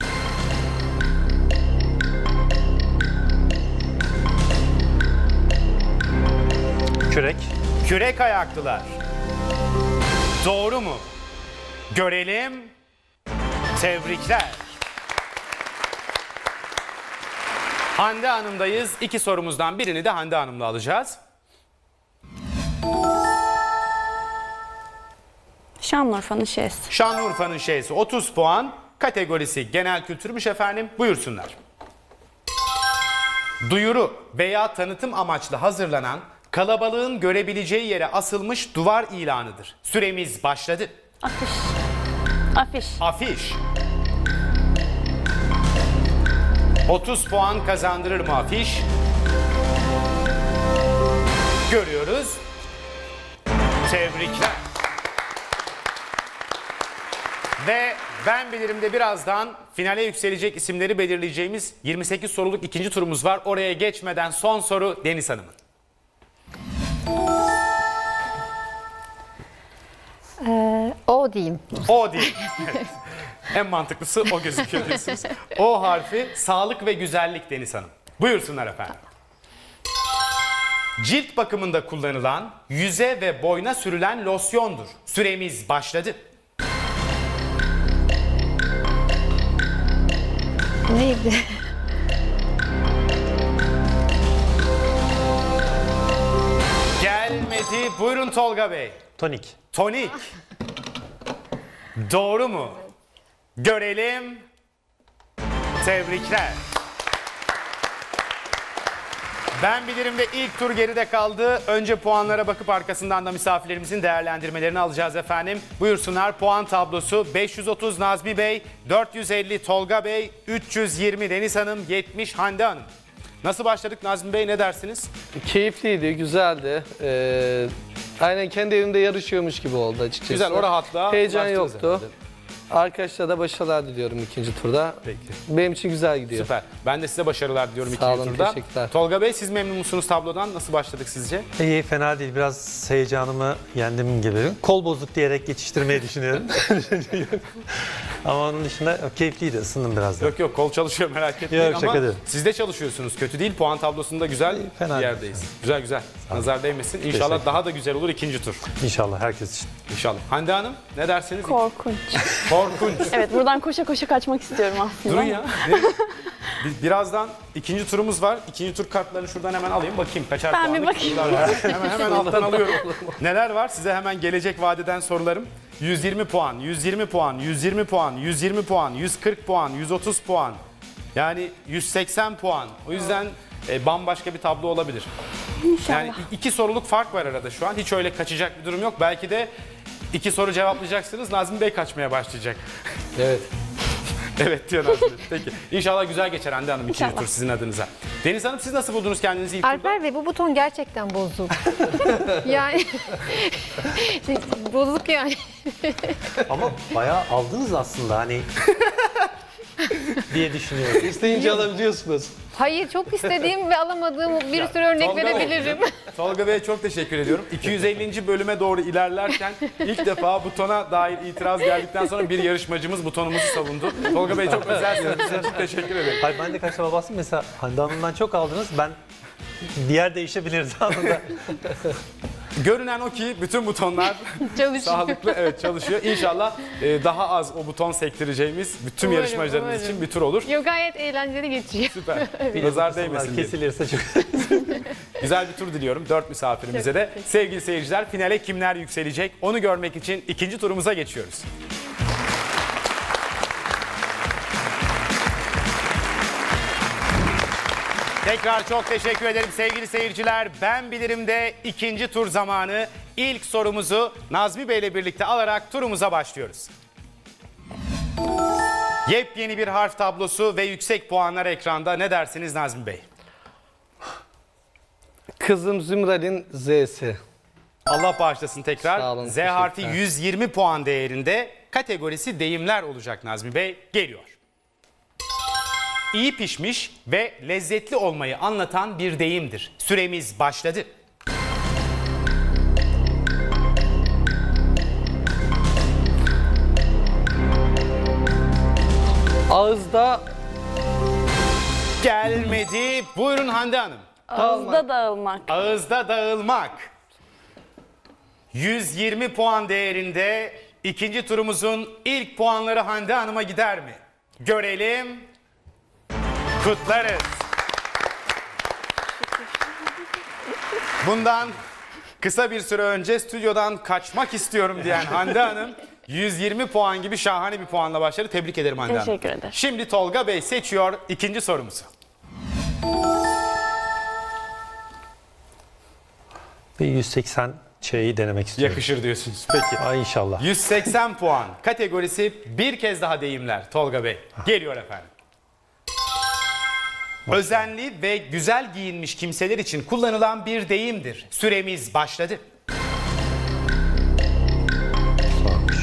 Kürek. Kürek ayaklılar. Doğru mu? Görelim. Tebrikler. Hande Hanım'dayız. 2 sorumuzdan birini de Hande Hanım'la alacağız. Şanlıurfa'nın şeysi. Şanlıurfa'nın şeysi 30 puan. Kategorisi genel kültürmüş efendim. Buyursunlar. Duyuru veya tanıtım amaçlı hazırlanan, kalabalığın görebileceği yere asılmış duvar ilanıdır. Süremiz başladı. Afiş. Afiş. Afiş. 30 puan kazandırır mı afiş? Görüyoruz. Tebrikler. Ve ben bilirim de birazdan finale yükselecek isimleri belirleyeceğimiz 28 soruluk ikinci turumuz var. Oraya geçmeden son soru Deniz Hanım'ın. O diyeyim. O değil. Evet. En mantıklısı o gözüküyor diyorsunuz. O harfi sağlık ve güzellik Deniz Hanım. Buyursunlar efendim. Cilt bakımında kullanılan, yüze ve boyna sürülen losyondur. Süremiz başladı. Neydi? Gelmedi. Buyurun Tolga Bey. Tonik. Tonik. Doğru mu? Görelim. Tebrikler. Ben bilirim ve ilk tur geride kaldı. Önce puanlara bakıp arkasından da misafirlerimizin değerlendirmelerini alacağız efendim. Buyursunlar, puan tablosu 530 Nazmi Bey, 450 Tolga Bey, 320 Deniz Hanım, 70 Hande Hanım. Nasıl başladık Nazmi Bey, ne dersiniz? Keyifliydi, güzeldi. Aynen kendi evimde yarışıyormuş gibi oldu açıkçası. Güzel, o rahatlığa Heyecan ulaştınız yoktu. herhalde. Arkadaşlara da başarılar diliyorum ikinci turda. Peki. Benim için güzel gidiyor. Süper. Ben de size başarılar diliyorum Sağ ikinci olun, turda. teşekkürler. Tolga Bey, siz memnun musunuz tablodan? Nasıl başladık sizce? İyi, fena değil. Biraz heyecanımı yendim gibi. Kol bozuk diyerek geçiştirmeyi düşünüyorum. Ama onun dışında keyifliydi, ısındım biraz da. Yok yok, kol çalışıyor, merak etmeyin. Yok, şaka ama değil. siz de çalışıyorsunuz. Kötü değil, puan tablosunda güzel Fena bir değil. yerdeyiz. Güzel güzel. Nazar değmesin. İnşallah Teşekkür. daha da güzel olur ikinci tur. İnşallah herkes için. İnşallah. Hande Hanım, ne dersiniz? Korkunç. Korkunç. Evet, buradan koşa koşa kaçmak istiyorum aslında. Durun ya. Birazdan ikinci turumuz var. İkinci tur kartlarını şuradan hemen alayım. Bakayım kaçar Ben bir puanlık bakayım. sorular var. Hemen alttan alıyorum. Neler var? Size hemen gelecek vadeden sorularım. 120 puan, 120 puan, 120 puan, 120 puan, 140 puan, 130 puan. Yani 180 puan. O yüzden bambaşka bir tablo olabilir. İnşallah. Yani 2 soruluk fark var arada şu an. Hiç öyle kaçacak bir durum yok. Belki de 2 soru cevaplayacaksınız. Nazmi Bey kaçmaya başlayacak. Evet. Evet diyor Nazmi. Peki. İnşallah güzel geçer Hande Hanım ikinci İnşallah. tur sizin adınıza. Deniz Hanım, siz nasıl buldunuz kendinizi ilk turda? Alper Bey, bu buton gerçekten bozuk. Yani bozuk yani. Ama bayağı aldınız aslında hani diye düşünüyorum. İsteyince alabiliyorsunuz. Hayır, çok istediğim ve alamadığım bir sürü örnek Tolga Bey. verebilirim. Tolga Bey'e çok teşekkür ediyorum. 250. bölüme doğru ilerlerken ilk defa butona dair itiraz geldikten sonra bir yarışmacımız butonumuzu savundu. Tolga Bey, çok özelsiniz. Size çok teşekkür ederim. Hayır, ben de kaç defa bastım. Mesela Hande Hanım'dan çok aldınız. Ben diğer değişebilirdi anında. Görünen o ki bütün butonlar Çalışıyor. sağlıklı, evet, çalışıyor. İnşallah daha az o buton sektireceğimiz bütün Umarım, yarışmacılarımız umarım. için bir tur olur. Yo, gayet eğlenceli geçiyor. Süper. Nazar değmesin diye. Kesilirse çok. Güzel bir tur diliyorum 4 misafirimize de. Sevgili seyirciler, finale kimler yükselecek onu görmek için ikinci turumuza geçiyoruz. Tekrar çok teşekkür ederim sevgili seyirciler. Ben bilirim de ikinci tur zamanı. İlk sorumuzu Nazmi Bey ile birlikte alarak turumuza başlıyoruz. Yepyeni bir harf tablosu ve yüksek puanlar ekranda. Ne dersiniz Nazmi Bey? Kızım Zümral'in Z'si. Allah bağışlasın tekrar. Sağ olun, Z harfi teşekkürler. 120 puan değerinde. Kategorisi deyimler olacak Nazmi Bey. Geliyor. İyi pişmiş ve lezzetli olmayı anlatan bir deyimdir. Süremiz başladı. Ağızda Gelmedi. Buyurun Hande Hanım. Ağızda dağılmak. Ağızda dağılmak. 120 puan değerinde ikinci turumuzun ilk puanları Hande Hanım'a gider mi? Görelim. Kutlarız. Bundan kısa bir süre önce stüdyodan kaçmak istiyorum diyen Hande Hanım 120 puan gibi şahane bir puanla başladı. Tebrik ederim Hande Hanım. Teşekkür ederim. Şimdi Tolga Bey seçiyor ikinci sorumuzu. Bir 180 şeyi denemek istiyorum. Yakışır diyorsunuz. Peki. Ay inşallah. 180 puan. Kategorisi bir kez daha deyimler Tolga Bey. Geliyor efendim. Özenli ve güzel giyinmiş kimseler için kullanılan bir deyimdir. Süremiz başladı. Zormuş.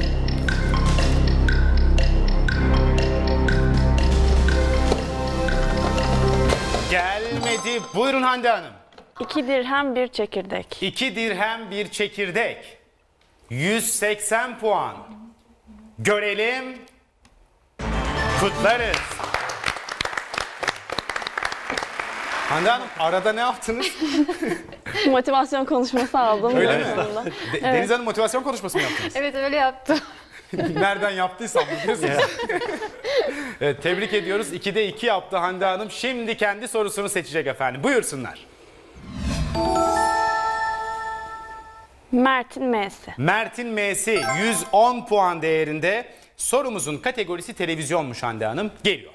Gelmedi. Buyurun Hande Hanım. 2 dirhem bir çekirdek. 2 dirhem bir çekirdek. 180 puan. Görelim. Kutlarız. Hande Hanım arada ne yaptınız? Motivasyon konuşması aldım. Öyle mi? aslında. Deniz Hanım motivasyon konuşması mı yaptınız? Evet öyle yaptım. Nereden yaptıysam biliyorsunuz. Evet, tebrik ediyoruz. 2'de 2 yaptı Hande Hanım. Şimdi kendi sorusunu seçecek efendim. Buyursunlar. Mert'in M'si. Mert'in M'si 110 puan değerinde. Sorumuzun kategorisi televizyonmuş Hande Hanım. Geliyor.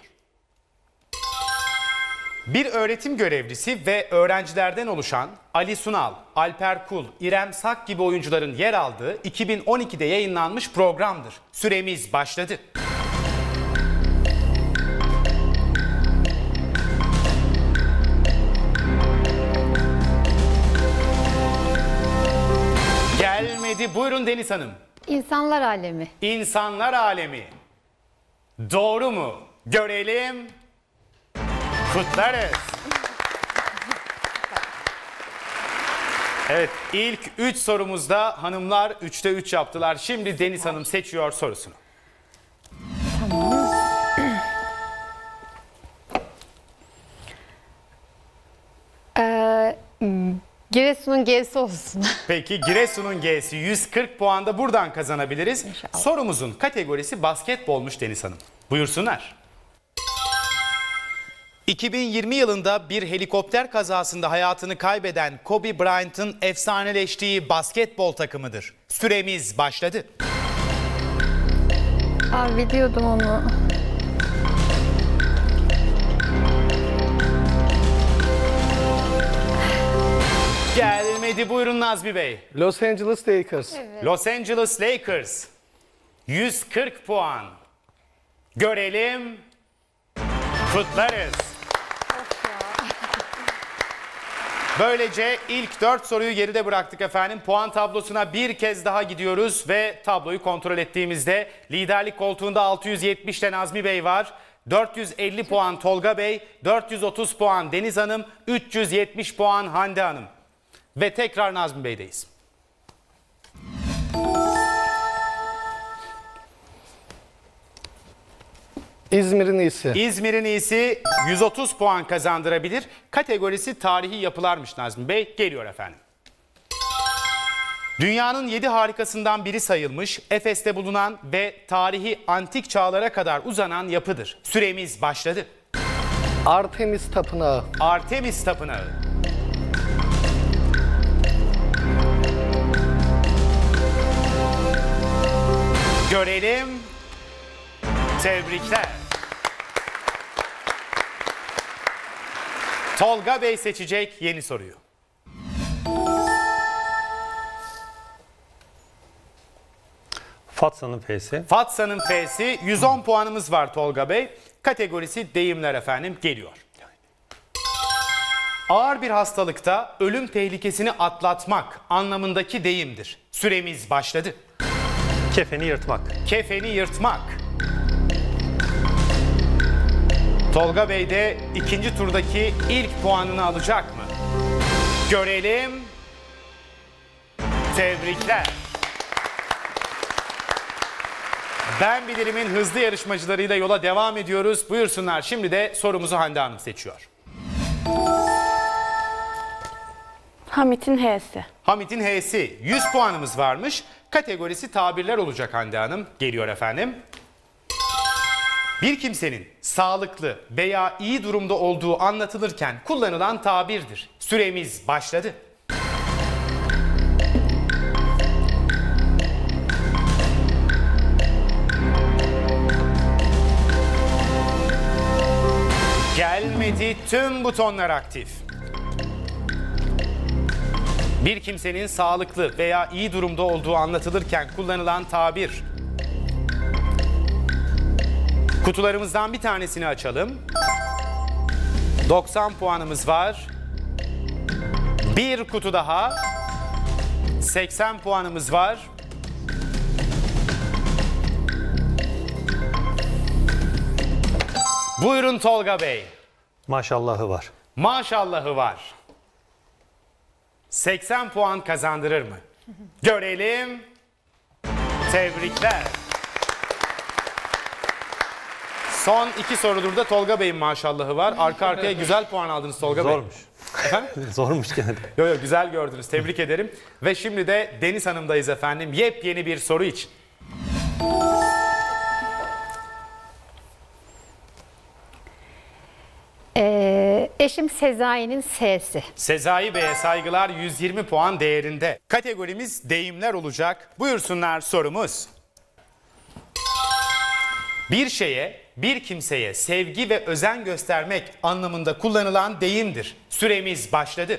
Bir öğretim görevlisi ve öğrencilerden oluşan Ali Sunal, Alper Kul, İrem Sak gibi oyuncuların yer aldığı 2012'de yayınlanmış programdır. Süremiz başladı. Gelmedi. Buyurun Deniz Hanım. İnsanlar alemi. İnsanlar alemi. Doğru mu? Görelim. Kutlarız. Evet, ilk 3 sorumuzda hanımlar 3'te 3 yaptılar. Şimdi Deniz Hanım seçiyor sorusunu. Giresun'un G'si olsun. Peki Giresun'un G'si 140 puanda buradan kazanabiliriz. İnşallah. Sorumuzun kategorisi basketbolmuş Deniz Hanım. Buyursunlar. 2020 yılında bir helikopter kazasında hayatını kaybeden Kobe Bryant'ın efsaneleştiği basketbol takımıdır. Süremiz başladı. Biliyordum onu. Gelmedi. Buyurun Nazmi Bey. Los Angeles Lakers. Los Angeles Lakers 140 puan. Görelim. Kutlarız. Böylece ilk 4 soruyu geride bıraktık efendim. Puan tablosuna bir kez daha gidiyoruz ve tabloyu kontrol ettiğimizde liderlik koltuğunda 670'te Nazmi Bey var. 450 puan Tolga Bey, 430 puan Deniz Hanım, 370 puan Hande Hanım. Ve tekrar Nazmi Bey'deyiz. İzmir'in iyisi. İzmir'in iyisi 130 puan kazandırabilir. Kategorisi tarihi yapılarmış Nazmi Bey. Geliyor efendim. Dünyanın 7 harikasından biri sayılmış, Efes'te bulunan ve tarihi antik çağlara kadar uzanan yapıdır. Süremiz başladı. Artemis Tapınağı. Artemis Tapınağı. Görelim. Tolga Bey seçecek yeni soruyu. Fatsa'nın F'si. Fatsa'nın F'si, 110 puanımız var Tolga Bey. Kategorisi deyimler efendim, geliyor. Ağır bir hastalıkta ölüm tehlikesini atlatmak anlamındaki deyimdir. Süremiz başladı. Kefeni yırtmak. Kefeni yırtmak. Tolga Bey de ikinci turdaki ilk puanını alacak mı? Görelim. Tebrikler. Ben Bilir'in hızlı yarışmacılarıyla yola devam ediyoruz. Buyursunlar, şimdi de sorumuzu Hande Hanım seçiyor. Hamit'in H'si. Hamit'in H'si, 100 puanımız varmış. Kategorisi tabirler olacak Hande Hanım. Geliyor efendim. Bir kimsenin sağlıklı veya iyi durumda olduğu anlatılırken kullanılan tabirdir. Süremiz başladı. Gelmedi, tüm butonlar aktif. Bir kimsenin sağlıklı veya iyi durumda olduğu anlatılırken kullanılan tabir. Kutularımızdan bir tanesini açalım. 90 puanımız var. Bir kutu daha. 80 puanımız var. Buyurun Tolga Bey. Maşallahı var. Maşallahı var. 80 puan kazandırır mı? Görelim. Tebrikler. Son iki sorudur da Tolga Bey'in maşallahı var. Arka arkaya güzel puan aldınız Tolga Bey. Zormuş. Efendim? Zormuş gene de. Yo yo, güzel gördünüz. Tebrik ederim. Ve şimdi de Deniz Hanım'dayız efendim. Yepyeni bir soru için. Eşim Sezai'nin S'si. Sezai Bey'e saygılar, 120 puan değerinde. Kategorimiz deyimler olacak. Buyursunlar sorumuz. Bir şeye, bir kimseye sevgi ve özen göstermek anlamında kullanılan deyimdir. Süremiz başladı.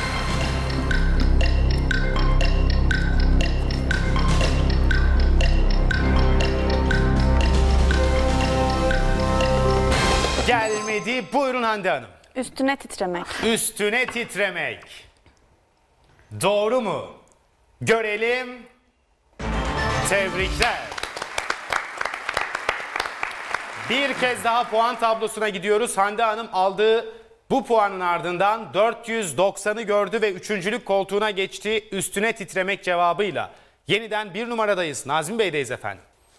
Gelmedi. Buyurun Hande Hanım. Üstüne titremek. Üstüne titremek. Doğru mu? Görelim. Tebrikler. Bir kez daha puan tablosuna gidiyoruz. Hande Hanım aldığı bu puanın ardından 490'ı gördü ve üçüncülük koltuğuna geçti üstüne titremek cevabıyla. Yeniden bir numaradayız. Nazmi Bey'deyiz efendim.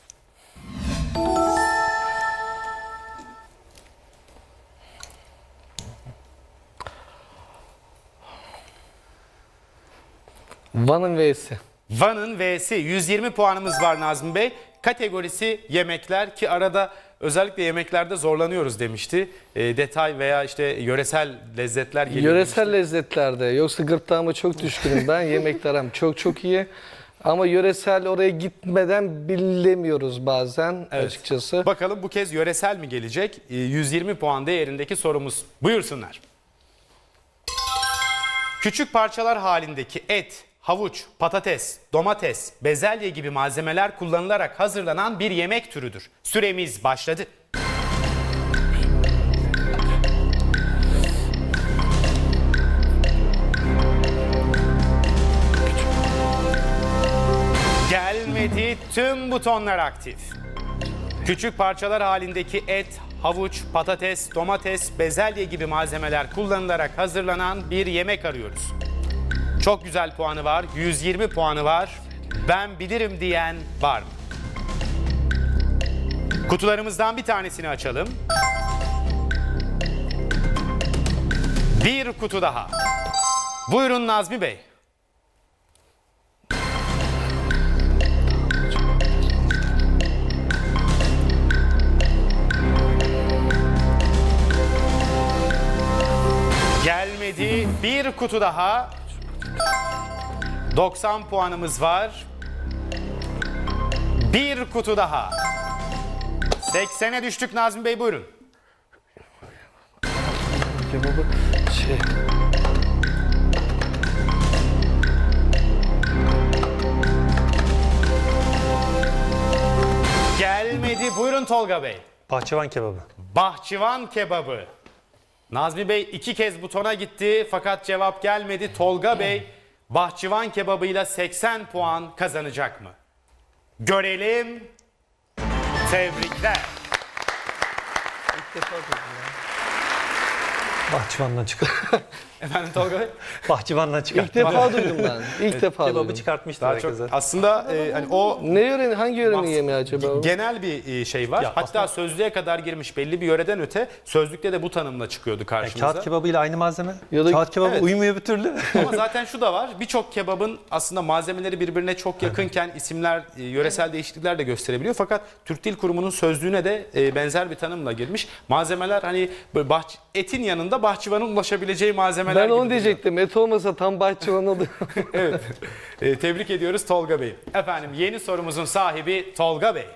Van'ın V'si. Van'ın V'si, 120 puanımız var Nazmi Bey. Kategorisi yemekler, ki arada özellikle yemeklerde zorlanıyoruz demişti. Detay veya işte yöresel lezzetler geliyor Yöresel demişti. lezzetlerde. Yoksa gırtlağıma çok düşkünüm ben. Yemeklerim çok iyi. Ama yöresel oraya gitmeden bilemiyoruz bazen açıkçası. Bakalım bu kez yöresel mi gelecek? 120 puan değerindeki sorumuz. Buyursunlar. Küçük parçalar halindeki et, havuç, patates, domates, bezelye gibi malzemeler kullanılarak hazırlanan bir yemek türüdür. Süremiz başladı. Gelmedi, tüm butonlar aktif. Küçük parçalar halindeki et, havuç, patates, domates, bezelye gibi malzemeler kullanılarak hazırlanan bir yemek arıyoruz. Çok güzel puanı var, 120 puanı var. Ben bilirim diyen var mı? Kutularımızdan bir tanesini açalım. Bir kutu daha. Buyurun Nazmi Bey. Gelmedi. Bir kutu daha. 90 puanımız var. Bir kutu daha. 80'e düştük Nazmi Bey, buyurun. kebabı şey. Gelmedi. Buyurun Tolga Bey. Bahçıvan kebabı. Bahçıvan kebabı. Nazmi Bey 2 kez butona gitti fakat cevap gelmedi. Tolga Bey bahçıvan kebabıyla 80 puan kazanacak mı? Görelim. Tebrikler. Bahçıvandan çıkar. Efendim Tolga Bey? Bahçıvandan çıkar. İlk defa duydum ben. İlk defa Kebabı duydum. çıkartmıştır Daha herkese. çok aslında hani o Ne yörenin, hangi yörenin yemeği acaba? o? genel bir şey var. Ya Hatta aslında- sözlüğe kadar girmiş belli bir yöreden öte sözlükte de bu tanımla çıkıyordu karşımıza. Kağıt kebabıyla aynı malzeme. Ya da- Kağıt kebabı Evet. uymuyor bir türlü. Ama zaten şu da var. Birçok kebabın aslında malzemeleri birbirine çok yakınken isimler yöresel değişiklikler de gösterebiliyor. Fakat Türk Dil Kurumu'nun sözlüğüne de benzer bir tanımla girmiş. Malzemeler hani böyle etin yanında bahçıvanın ulaşabileceği malzemeler Ben gibi onu duruyor. diyecektim. Et olmasa tam bahçıvan olur. Evet. Tebrik ediyoruz Tolga Bey. Efendim yeni sorumuzun sahibi Tolga Bey.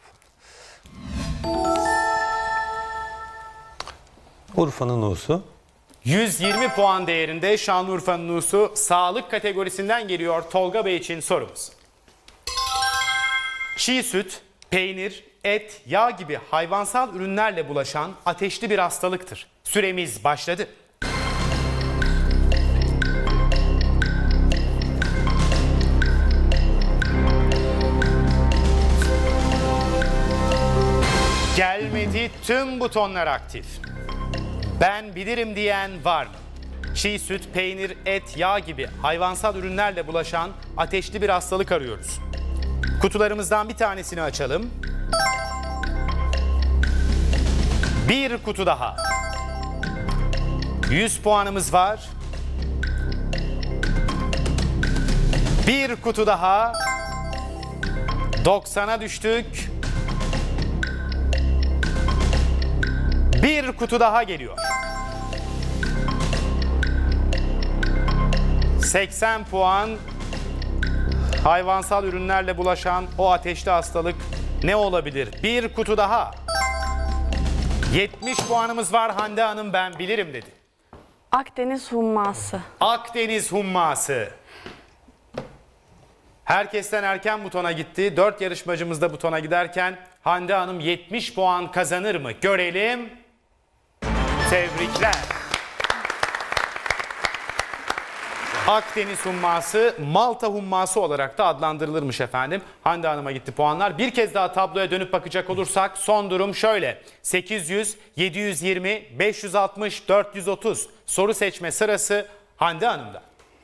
Urfa'nın U'su. 120 puan değerinde Şanlıurfa'nın U'su sağlık kategorisinden geliyor Tolga Bey için sorumuz. Çiğ süt, peynir, et, yağ gibi hayvansal ürünlerle bulaşan ateşli bir hastalıktır. Süremiz başladı. Gelmedi, tüm butonlar aktif. Ben bilirim diyen var mı? Çiğ süt, peynir, et, yağ gibi hayvansal ürünlerle bulaşan ateşli bir hastalık arıyoruz. Kutularımızdan bir tanesini açalım. Bir kutu daha. 100 puanımız var. Bir kutu daha. 90'a düştük. Bir kutu daha geliyor. 80 puan. Hayvansal ürünlerle bulaşan o ateşli hastalık ne olabilir? Bir kutu daha. 70 puanımız var. Hande Hanım ben bilirim dedi. Akdeniz humması. Akdeniz humması. Herkesten erken butona gitti. 4 yarışmacımız da butona giderken Hande Hanım 70 puan kazanır mı? Görelim. Tebrikler. Akdeniz humması Malta humması olarak da adlandırılırmış efendim. Hande Hanım'a gitti puanlar. Bir kez daha tabloya dönüp bakacak olursak son durum şöyle. 800, 720, 560, 430 soru seçme sırası Hande Hanım'da.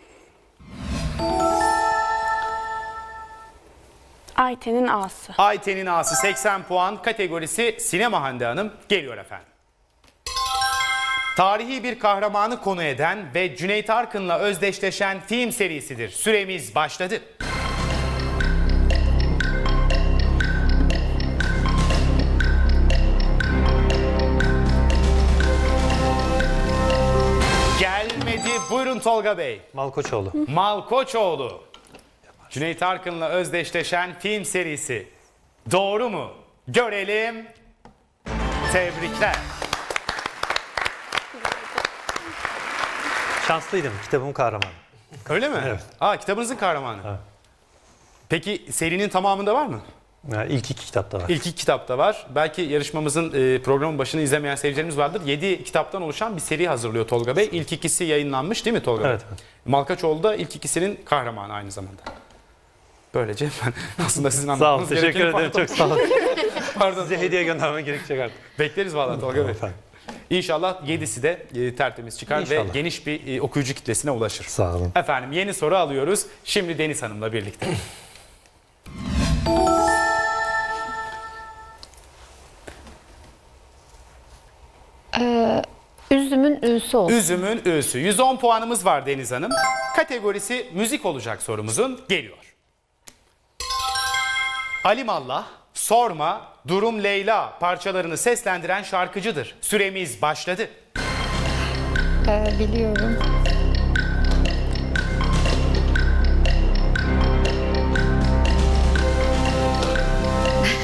Ayten'in A'sı. Ayten'in A'sı 80 puan, kategorisi sinema Hande Hanım geliyor efendim. Tarihi bir kahramanı konu eden ve Cüneyt Arkın'la özdeşleşen film serisidir. Süremiz başladı. Gelmedi. Buyurun Tolga Bey. Malkoçoğlu. Malkoçoğlu. Cüneyt Arkın'la özdeşleşen film serisi. Doğru mu? Görelim. Tebrikler. Şanslıydım. Kitabımın kahramanı. Öyle mi? Evet. Aa, kitabınızın kahramanı. Evet. Peki serinin tamamında var mı? Yani ilk 2 kitapta var. İlk 2 kitapta var. Belki yarışmamızın programın başını izlemeyen seyircilerimiz vardır. 7 kitaptan oluşan bir seri hazırlıyor Tolga Bey. İlk ikisi yayınlanmış değil mi Tolga Bey? Evet. Malkoçoğlu da ilk ikisinin kahramanı aynı zamanda. Böylece ben aslında sizin Sağ olun. anlatmanız Teşekkür gerekeni ederim. Çok sağ olun. Pardon. Size hediye göndermem gerekecek artık. Bekleriz vallahi Tolga Bey. Efendim. İnşallah 7'si de tertemiz çıkar ve İnşallah. geniş bir okuyucu kitlesine ulaşır. Sağ olun. Efendim yeni soru alıyoruz. Şimdi Deniz Hanım'la birlikte. Üzümün üsü olsun. Üzümün Ü'sü. 110 puanımız var Deniz Hanım. Kategorisi müzik olacak sorumuzun geliyor. Alimallah, Sorma, Durum Leyla parçalarını seslendiren şarkıcıdır. Süremiz başladı. Biliyorum.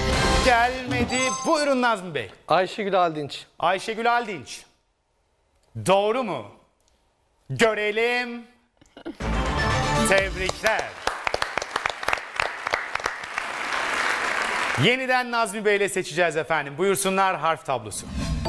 Gelmedi. Buyurun Nazmi Bey. Ayşegül Aldinç. Ayşegül Aldinç. Doğru mu? Görelim. Tebrikler. Yeniden Nazmi Bey ile seçeceğiz efendim. Buyursunlar harf tablosu.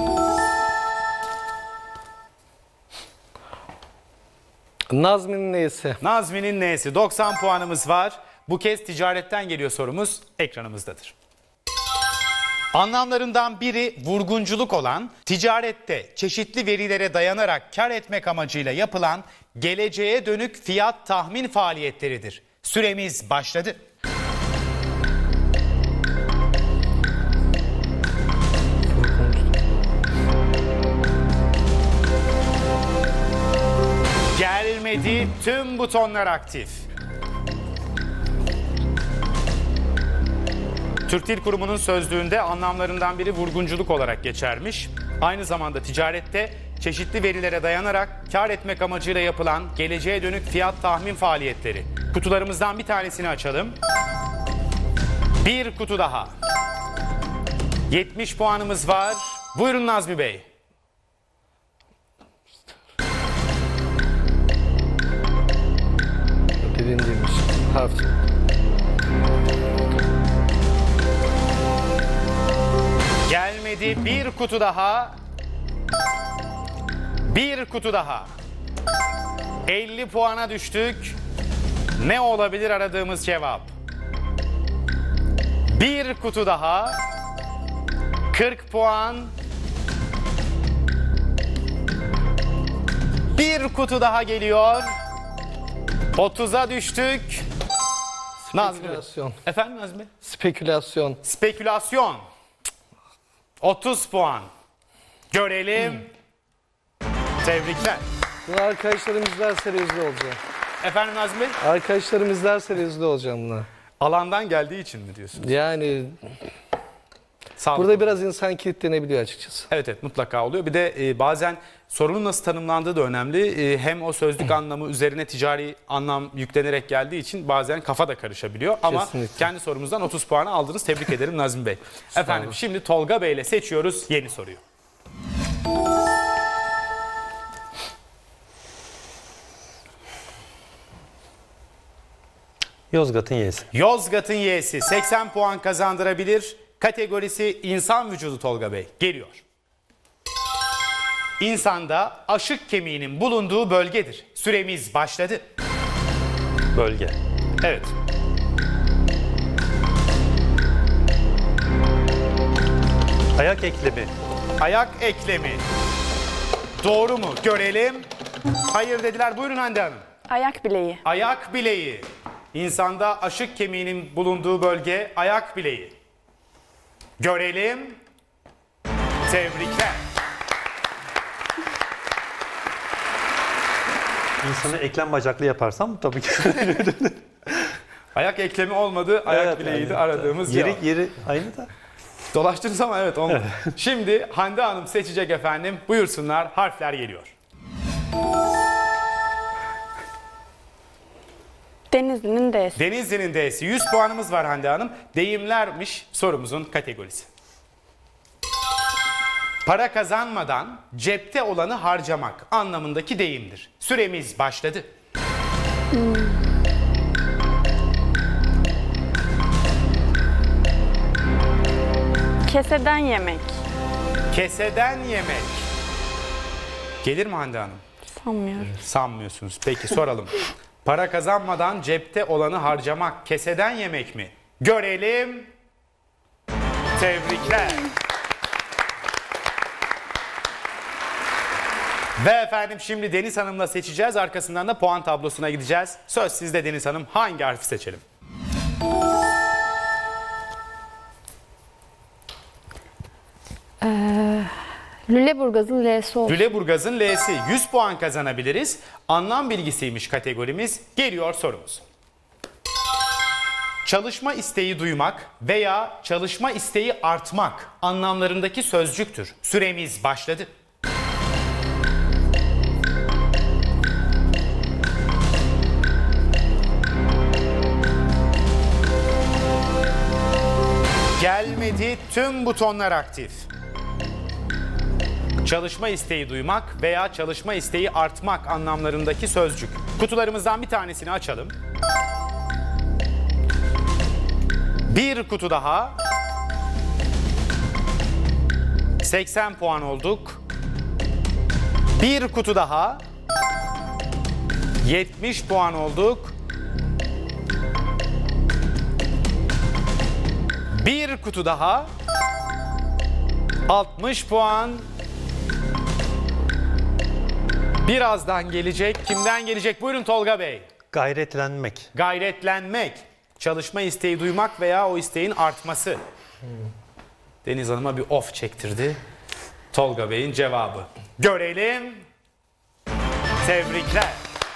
Nazmi'nin neyse. Nazmi'nin N'si. 90 puanımız var. Bu kez ticaretten geliyor sorumuz. Ekranımızdadır. Anlamlarından biri vurgunculuk olan, ticarette çeşitli verilere dayanarak kar etmek amacıyla yapılan geleceğe dönük fiyat tahmin faaliyetleridir. Süremiz başladı. Gelmedi, tüm butonlar aktif. Türk Dil Kurumu'nun sözlüğünde anlamlarından biri vurgunculuk olarak geçermiş. Aynı zamanda ticarette çeşitli verilere dayanarak kar etmek amacıyla yapılan geleceğe dönük fiyat tahmin faaliyetleri. Kutularımızdan bir tanesini açalım. Bir kutu daha. 70 puanımız var. Buyurun Nazmi Bey. Dediğim değilmiş. Harf. Gelmedi. Bir kutu daha. Bir kutu daha. 50 puana düştük. Ne olabilir aradığımız cevap? Bir kutu daha. 40 puan. Bir kutu daha geliyor. 30'a düştük. Nazmi. Spekülasyon. Efendim Nazmi? Spekülasyon. Spekülasyon. 30 puan. Görelim. Tebrikler. Bunu arkadaşlarım izlerse rezil olacağım. Efendim Nazmi Bey? Arkadaşlarım izlerse rezil olacağım buna. Alandan geldiği için mi diyorsunuz? Yani Sağ olun. burada biraz insan kilitlenebiliyor açıkçası. Evet evet mutlaka oluyor. Bir de bazen sorunun nasıl tanımlandığı da önemli. Hem o sözlük anlamı üzerine ticari anlam yüklenerek geldiği için bazen kafa da karışabiliyor. Ama Kesinlikle. kendi sorumuzdan 30 puanı aldınız. Tebrik ederim Nazmi Bey. Efendim şimdi Tolga Bey ile seçiyoruz yeni soruyu. Yozgat'ın Y'si. Yozgat'ın Y'si 80 puan kazandırabilir. Kategorisi insan vücudu Tolga Bey. Geliyor. İnsanda aşık kemiğinin bulunduğu bölgedir. Süremiz başladı. Bölge. Evet. Ayak eklemi. Ayak eklemi. Doğru mu? Görelim. Hayır dediler. Buyurun Hande Hanım. Ayak bileği. Ayak bileği. İnsanda aşık kemiğinin bulunduğu bölge ayak bileği. Görelim. Tebrikler. İnsanı eklem bacaklı yaparsam tabii ki. Ayak eklemi olmadı. Ayak Evet, bileğiydi yani aradığımız yeri, cevap. yeri aynı da. Dolaştınız ama evet olmadı. Şimdi Hande Hanım seçecek efendim. Buyursunlar. Harfler geliyor. Denizli'nin D'si. Denizli'nin D'si. 100 puanımız var Hande Hanım. Deyimlermiş sorumuzun kategorisi. Para kazanmadan cepte olanı harcamak anlamındaki deyimdir. Süremiz başladı. Keseden yemek. Keseden yemek. Gelir mi Hande Hanım? Sanmıyorum. Sanmıyorsunuz. Peki soralım. Para kazanmadan cepte olanı harcamak keseden yemek mi? Görelim. Tebrikler. Ve efendim şimdi Deniz Hanım'la seçeceğiz. Arkasından da puan tablosuna gideceğiz. Söz sizde Deniz Hanım. Hangi harfi seçelim? Lüleburgaz'ın L'si olsun. Lüleburgaz'ın L'si. 100 puan kazanabiliriz. Anlam bilgisiymiş kategorimiz. Geliyor sorumuz. Çalışma isteği duymak veya çalışma isteği artmak anlamlarındaki sözcüktür. Süremiz başladı. Gelmedi, tüm butonlar aktif. çalışma isteği duymak veya çalışma isteği artmak anlamlarındaki sözcük. Kutularımızdan bir tanesini açalım. Bir kutu daha. 80 puan olduk. Bir kutu daha. 70 puan olduk. Bir kutu daha. 60 puan. Birazdan gelecek. Kimden gelecek? Buyurun Tolga Bey. Gayretlenmek. Gayretlenmek. Çalışma isteği duymak veya o isteğin artması. Deniz Hanım'a bir of çektirdi. Tolga Bey'in cevabı. Görelim. Tebrikler.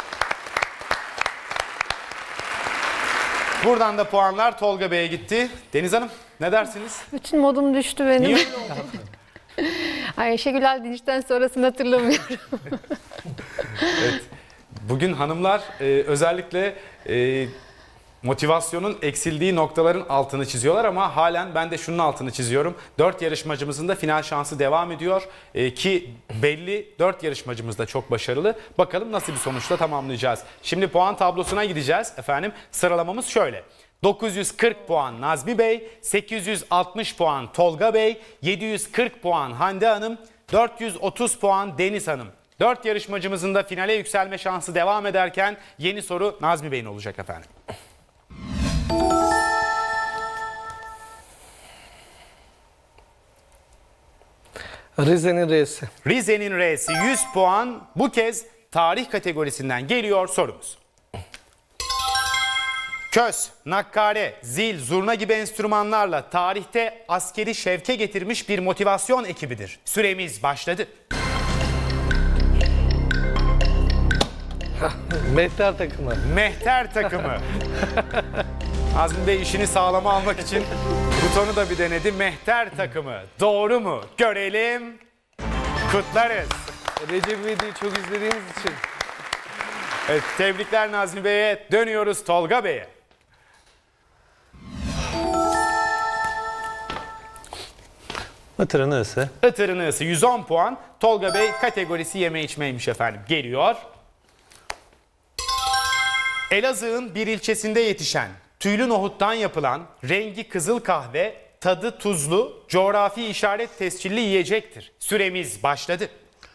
Buradan da puanlar Tolga Bey'e gitti. Deniz Hanım ne dersiniz? Bütün modum düştü benim. Niye öyle oldu? Ayşegül Aldinç'ten sonrasını hatırlamıyorum. Evet. Bugün hanımlar özellikle motivasyonun eksildiği noktaların altını çiziyorlar ama halen ben de şunun altını çiziyorum. 4 yarışmacımızın da final şansı devam ediyor ki belli 4 yarışmacımız da çok başarılı. Bakalım nasıl bir sonuçla tamamlayacağız. Şimdi puan tablosuna gideceğiz efendim. Sıralamamız şöyle. 940 puan Nazmi Bey, 860 puan Tolga Bey, 740 puan Hande Hanım, 430 puan Deniz Hanım. 4 yarışmacımızın da finale yükselme şansı devam ederken yeni soru Nazmi Bey'in olacak efendim. Rize'nin R'si. Rize'nin R'si 100 puan. Bu kez tarih kategorisinden geliyor sorumuz. Köz, nakkare, zil, zurna gibi enstrümanlarla tarihte askeri şevke getirmiş bir motivasyon ekibidir. Süremiz başladı. Mehter takımı. Mehter takımı. Azmi Bey işini sağlama almak için butonu da bir denedi. Mehter takımı. Doğru mu? Görelim. Kutlarız. Recep İvedik'i çok izlediğimiz için. Evet, tebrikler Nazmi Bey'e. Dönüyoruz Tolga Bey'e. Itırın ısı. Itırın ısı 110 puan. Tolga Bey kategorisi yeme içmeymiş efendim. Geliyor. Elazığ'ın bir ilçesinde yetişen, tüylü nohuttan yapılan, rengi kızıl kahve, tadı tuzlu, coğrafi işaret tescilli yiyecektir. Süremiz başladı.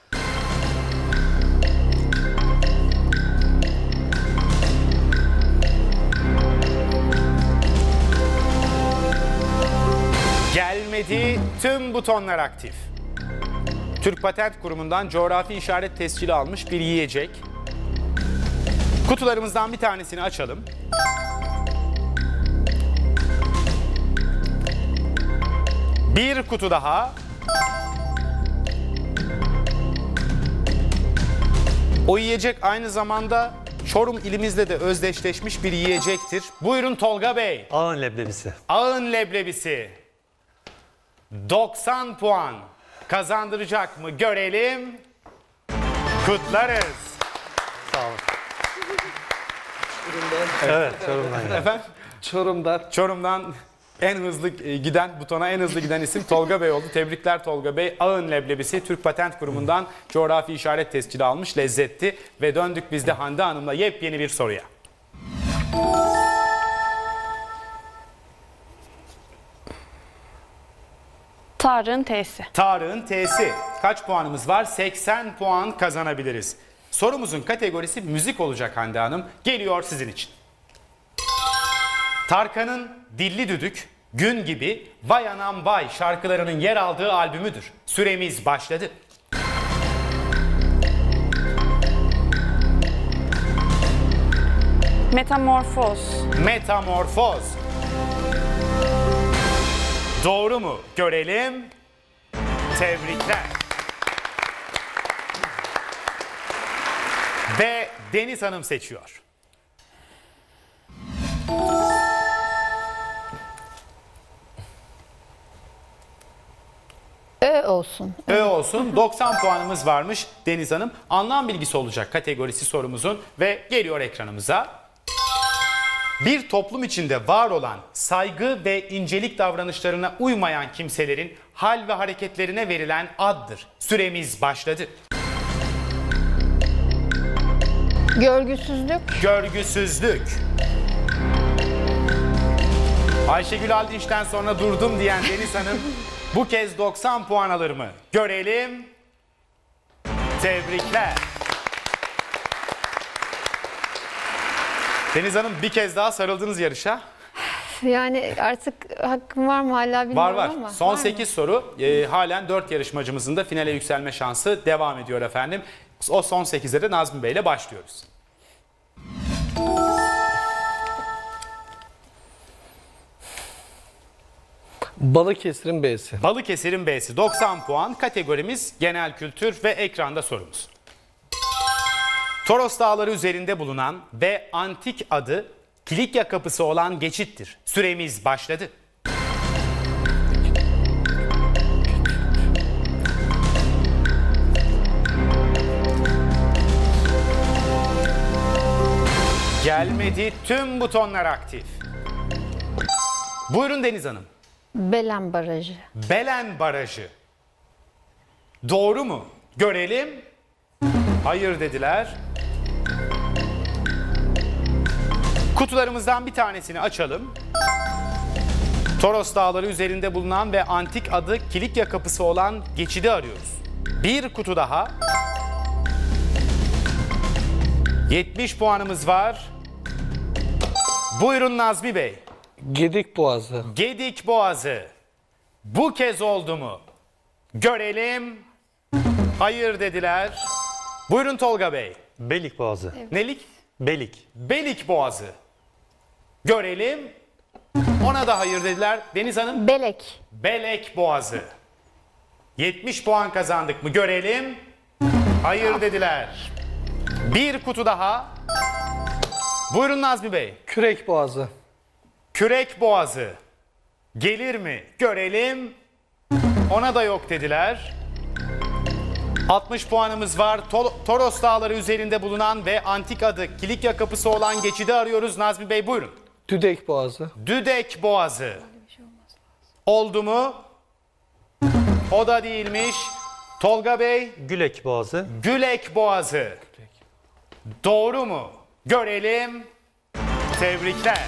Gelmedi, tüm butonlar aktif. Türk Patent Kurumu'ndan coğrafi işaret tescili almış bir yiyecek. Kutularımızdan bir tanesini açalım. Bir kutu daha. O yiyecek aynı zamanda Çorum ilimizle de özdeşleşmiş bir yiyecektir. Buyurun Tolga Bey. Ağın leblebisi. Ağın leblebisi. 90 puan kazandıracak mı görelim. Kutlarız. Sağ olun. Evet, Çorum'dan geldi. Efendim? Çorum'dan en hızlı giden, butona en hızlı giden isim Tolga Bey oldu. Tebrikler Tolga Bey. Ağın leblebisi Türk Patent Kurumu'ndan coğrafi işaret tescili almış, lezzetti. Ve döndük biz de Hande Hanım'la yepyeni bir soruya. Tarık'ın T'si. Tarık'ın T'si. Kaç puanımız var? 80 puan kazanabiliriz. Sorumuzun kategorisi müzik olacak Hande Hanım. Geliyor sizin için. Tarkan'ın Dilli Düdük, Gün Gibi, Vay Anam Vay şarkılarının yer aldığı albümüdür. Süremiz başladı. Metamorfoz. Metamorfoz. Doğru mu? Görelim. Tebrikler. Ve Deniz Hanım seçiyor. Olsun. Ö olsun. 90 puanımız varmış Deniz Hanım. Anlam bilgisi olacak kategorisi sorumuzun ve geliyor ekranımıza. Bir toplum içinde var olan saygı ve incelik davranışlarına uymayan kimselerin hal ve hareketlerine verilen addır. Süremiz başladı. Görgüsüzlük. Görgüsüzlük. Ayşegül Aldinç'ten sonra durdum diyen Deniz Hanım bu kez 90 puan alır mı? Görelim. Tebrikler. Deniz Hanım bir kez daha sarıldınız yarışa. Yani artık hakkım var mı hala bilmiyorum Var var. ama. Son var mı? 8 soru. Halen 4 yarışmacımızın da finale yükselme şansı devam ediyor efendim. O son 8'e de Nazmi Bey ile başlıyoruz. Balıkesir'in B'si. Balıkesir'in B'si 90 puan. Kategorimiz genel kültür ve ekranda sorumuz. Toros Dağları üzerinde bulunan ve antik adı Kilikya Kapısı olan geçittir. Süremiz başladı. Gelmedi, tüm butonlar aktif. Buyurun Deniz Hanım. Belen Barajı. Belen Barajı. Doğru mu? Görelim. Hayır dediler. Kutularımızdan bir tanesini açalım. Toros Dağları üzerinde bulunan ve antik adı Kilikya Kapısı olan geçidi arıyoruz. Bir kutu daha. 70 puanımız var. Buyurun Nazmi Bey. Gedik Boğazı. Gedik Boğazı. Bu kez oldu mu? Görelim. Hayır dediler. Buyurun Tolga Bey. Beylikboğazı. Nelik? Belik. Belik Boğazı. Görelim. Ona da hayır dediler. Deniz Hanım. Belek. Belek Boğazı. 70 puan kazandık mı? Görelim. Hayır dediler. Bir kutu daha. Buyurun Nazmi Bey. Kürek Boğazı. Kürek Boğazı. Gelir mi? Görelim. Ona da yok dediler. 60 puanımız var. Toros Dağları üzerinde bulunan ve antik adı Kilikya Kapısı olan geçidi arıyoruz. Nazmi Bey buyurun. Düdek Boğazı. Düdek Boğazı. Oldu mu? O da değilmiş. Tolga Bey. Gülek Boğazı. Gülek Boğazı. Doğru mu? Görelim. Tebrikler.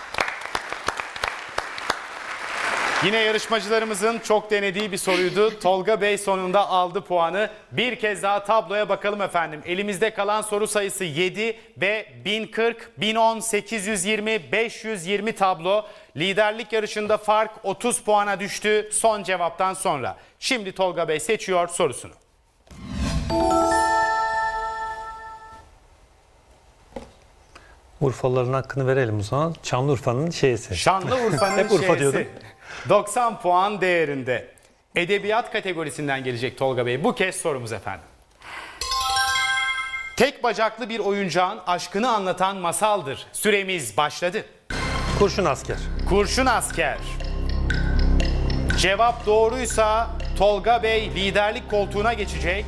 Yine yarışmacılarımızın çok denediği bir soruydu. Tolga Bey sonunda aldı puanı. Bir kez daha tabloya bakalım efendim. Elimizde kalan soru sayısı 7 ve 1040, 1010, 820, 520 tablo. Liderlik yarışında fark 30 puana düştü son cevaptan sonra. Şimdi Tolga Bey seçiyor sorusunu. Urfalıların hakkını verelim o zaman. Şanlıurfa'nın şeysi. Şanlıurfa'nın Hep Urfa diyordum. 90 puan değerinde. Edebiyat kategorisinden gelecek Tolga Bey. Bu kez sorumuz efendim. Tek bacaklı bir oyuncağın aşkını anlatan masaldır. Süremiz başladı. Kurşun Asker. Kurşun Asker. Cevap doğruysa Tolga Bey liderlik koltuğuna geçecek.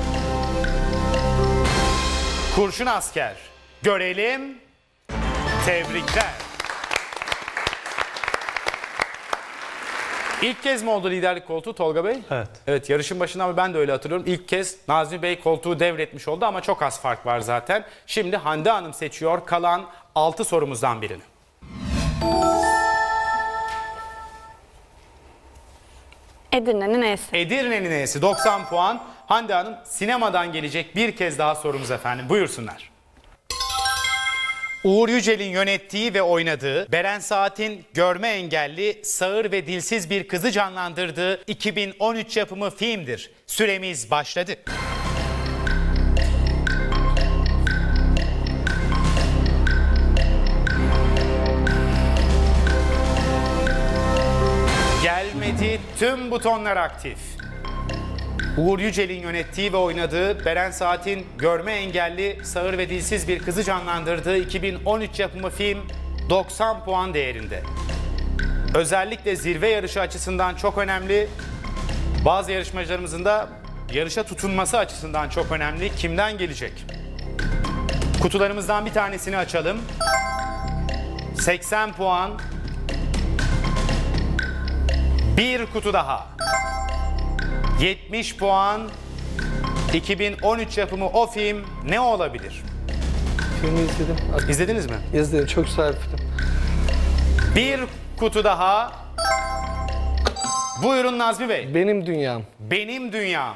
Kurşun Asker. Görelim. Tebrikler. İlk kez mi oldu liderlik koltuğu Tolga Bey? Evet. Evet, yarışın başından ben de öyle hatırlıyorum. İlk kez Nazmi Bey koltuğu devretmiş oldu ama çok az fark var zaten. Şimdi Hande Hanım seçiyor kalan 6 sorumuzdan birini. Edirne'nin E'si. Edirne'nin E'si 90 puan. Hande Hanım sinemadan gelecek bir kez daha sorumuz efendim. Buyursunlar. Uğur Yücel'in yönettiği ve oynadığı, Beren Saat'in görme engelli, sağır ve dilsiz bir kızı canlandırdığı 2013 yapımı filmdir. Süremiz başladı. Gelmedi, tüm butonlar aktif. Uğur Yücel'in yönettiği ve oynadığı, Beren Saat'in görme engelli, sağır ve dilsiz bir kızı canlandırdığı 2013 yapımı film 90 puan değerinde. Özellikle zirve yarışı açısından çok önemli. Bazı yarışmacılarımızın da yarışa tutunması açısından çok önemli. Kimden gelecek? Kutularımızdan bir tanesini açalım. 80 puan. Bir kutu daha. 70 puan. 2013 yapımı o film ne olabilir? Filmi izledim. İzlediniz mi? İzledim. Çok güzel bir film. Bir kutu daha. Buyurun Nazmi Bey. Benim Dünyam. Benim Dünyam.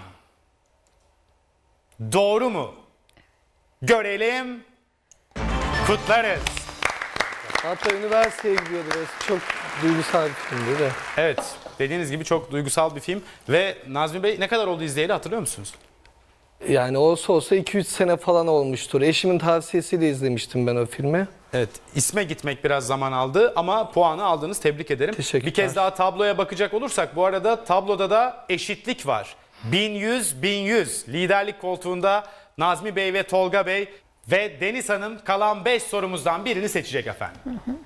Doğru mu? Görelim. Kutlarız. Hatta üniversiteye gidiyordu. Çok duygusal bir filmdi de. Evet, dediğiniz gibi çok duygusal bir film. Ve Nazmi Bey ne kadar oldu izleyeli hatırlıyor musunuz? Yani olsa 2-3 sene falan olmuştur. Eşimin tavsiyesiyle izlemiştim ben o filmi. Evet, isme gitmek biraz zaman aldı ama puanı aldınız. Tebrik ederim. Teşekkürler. Bir kez daha tabloya bakacak olursak bu arada tabloda da eşitlik var. 1100-1100 liderlik koltuğunda Nazmi Bey ve Tolga Bey ve Deniz Hanım kalan 5 sorumuzdan birini seçecek efendim.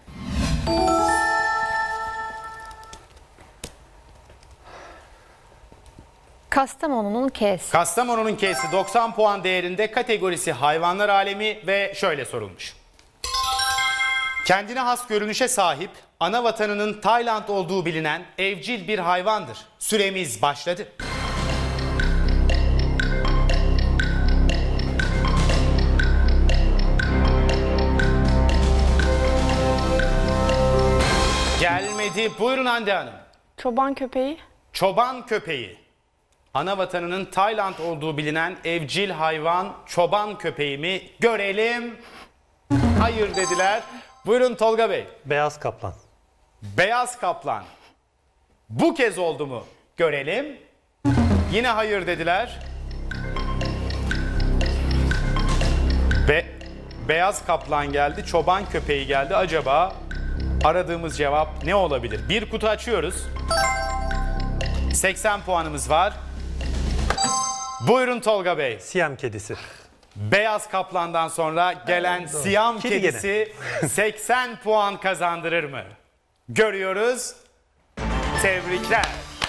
Kastamonu'nun K'si. Kastamonu'nun K'si 90 puan değerinde, kategorisi hayvanlar alemi ve şöyle sorulmuş. Kendine has görünüşe sahip, ana vatanının Tayland olduğu bilinen evcil bir hayvandır. Süremiz başladı. Gelmedi. Buyurun Hande Hanım. Çoban köpeği. Çoban köpeği. Ana vatanının Tayland olduğu bilinen evcil hayvan çoban köpeği mi? Görelim. Hayır dediler. Buyurun Tolga Bey. Beyaz kaplan. Beyaz kaplan. Bu kez oldu mu? Görelim. Yine hayır dediler. Beyaz kaplan geldi, çoban köpeği geldi. Acaba aradığımız cevap ne olabilir? Bir kutu açıyoruz. 80 puanımız var. Buyurun Tolga Bey. Siyam kedisi. Beyaz kaplandan sonra gelen Siyam Kedi kedisi 80 puan kazandırır mı? Görüyoruz. Tebrikler.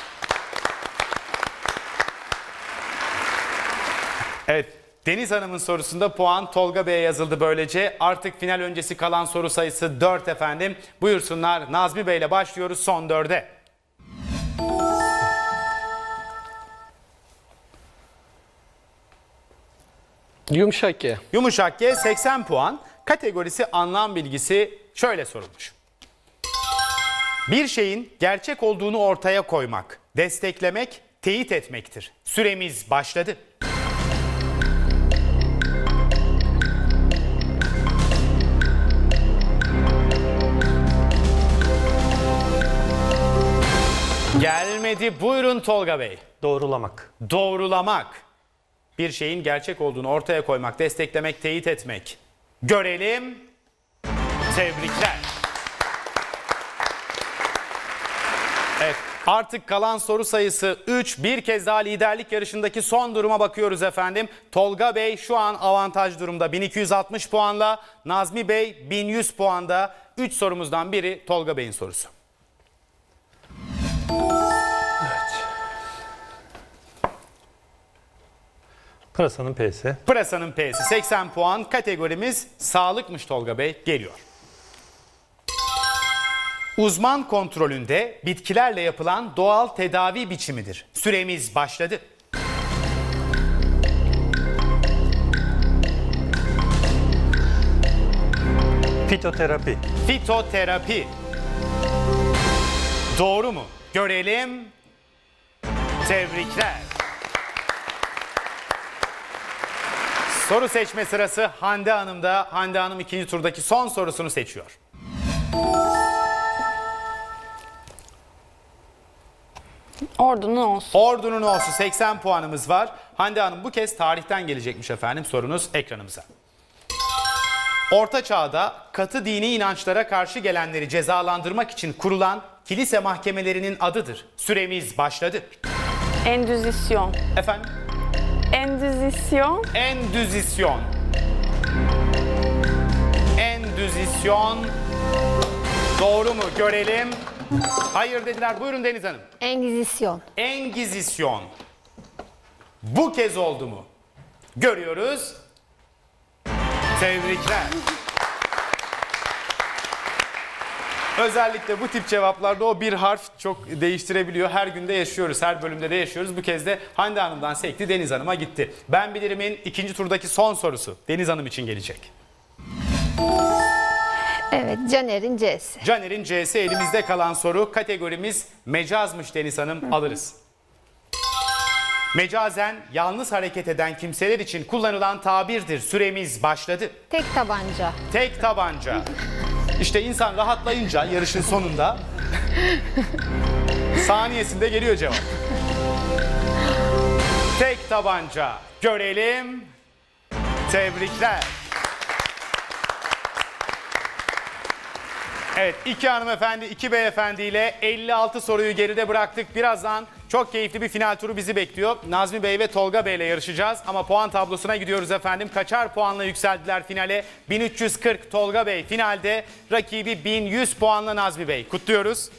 Evet, Deniz Hanım'ın sorusunda puan Tolga Bey'e yazıldı böylece. Artık final öncesi kalan soru sayısı 4 efendim. Buyursunlar, Nazmi Bey'le başlıyoruz son 4'e. Yumuşak G. Yumuşak G 80 puan. Kategorisi anlam bilgisi şöyle sorulmuş. Bir şeyin gerçek olduğunu ortaya koymak, desteklemek, teyit etmektir. Süremiz başladı. Gelmedi. Buyurun Tolga Bey. Doğrulamak. Doğrulamak. Bir şeyin gerçek olduğunu ortaya koymak, desteklemek, teyit etmek. Görelim. Tebrikler. Evet, artık kalan soru sayısı 3. Bir kez daha liderlik yarışındaki son duruma bakıyoruz efendim. Tolga Bey şu an avantaj durumda 1260 puanla. Nazmi Bey 1100 puanda. 3 sorumuzdan biri Tolga Bey'in sorusu. Pırasanın P'si. Pırasanın P'si 80 puan. Kategorimiz sağlıkmış Tolga Bey. Geliyor. Uzman kontrolünde bitkilerle yapılan doğal tedavi biçimidir. Süremiz başladı. Fitoterapi. Fitoterapi. Doğru mu? Görelim. Tebrikler. Soru seçme sırası Hande Hanım'da. Hande Hanım ikinci turdaki son sorusunu seçiyor. Ordunun olsun. Ordunun olsun 80 puanımız var. Hande Hanım bu kez tarihten gelecekmiş efendim sorunuz ekranımıza. Orta Çağ'da katı dini inançlara karşı gelenleri cezalandırmak için kurulan kilise mahkemelerinin adıdır. Süremiz başladı. Endüzisyon. Efendim? Endüzisyon. Endüzisyon. Endüzisyon. Doğru mu? Görelim. Hayır dediler. Buyurun Deniz Hanım. Engizisyon. Engizisyon. Bu kez oldu mu? Görüyoruz. Tebrikler. Özellikle bu tip cevaplarda o bir harf çok değiştirebiliyor. Her günde yaşıyoruz, her bölümde de yaşıyoruz. Bu kez de Hande Hanım'dan sekti, Deniz Hanım'a gitti. Ben Bilir'in ikinci turdaki son sorusu Deniz Hanım için gelecek. Evet, Caner'in C'si. Caner'in C'si elimizde kalan soru. Kategorimiz mecazmış Deniz Hanım, alırız. Mecazen yalnız hareket eden kimseler için kullanılan tabirdir. Süremiz başladı. Tek tabanca. Tek tabanca. İşte insan rahatlayınca yarışın sonunda saniyesinde geliyor cevap. Tek tabanca. Görelim. Tebrikler. Evet, 2 hanımefendi, 2 beyefendi ile 56 soruyu geride bıraktık. Birazdan çok keyifli bir final turu bizi bekliyor. Nazmi Bey ve Tolga Bey ile yarışacağız. Ama puan tablosuna gidiyoruz efendim. Kaçar puanla yükseldiler finale? 1340 Tolga Bey finalde. Rakibi 1100 puanla Nazmi Bey. Kutluyoruz.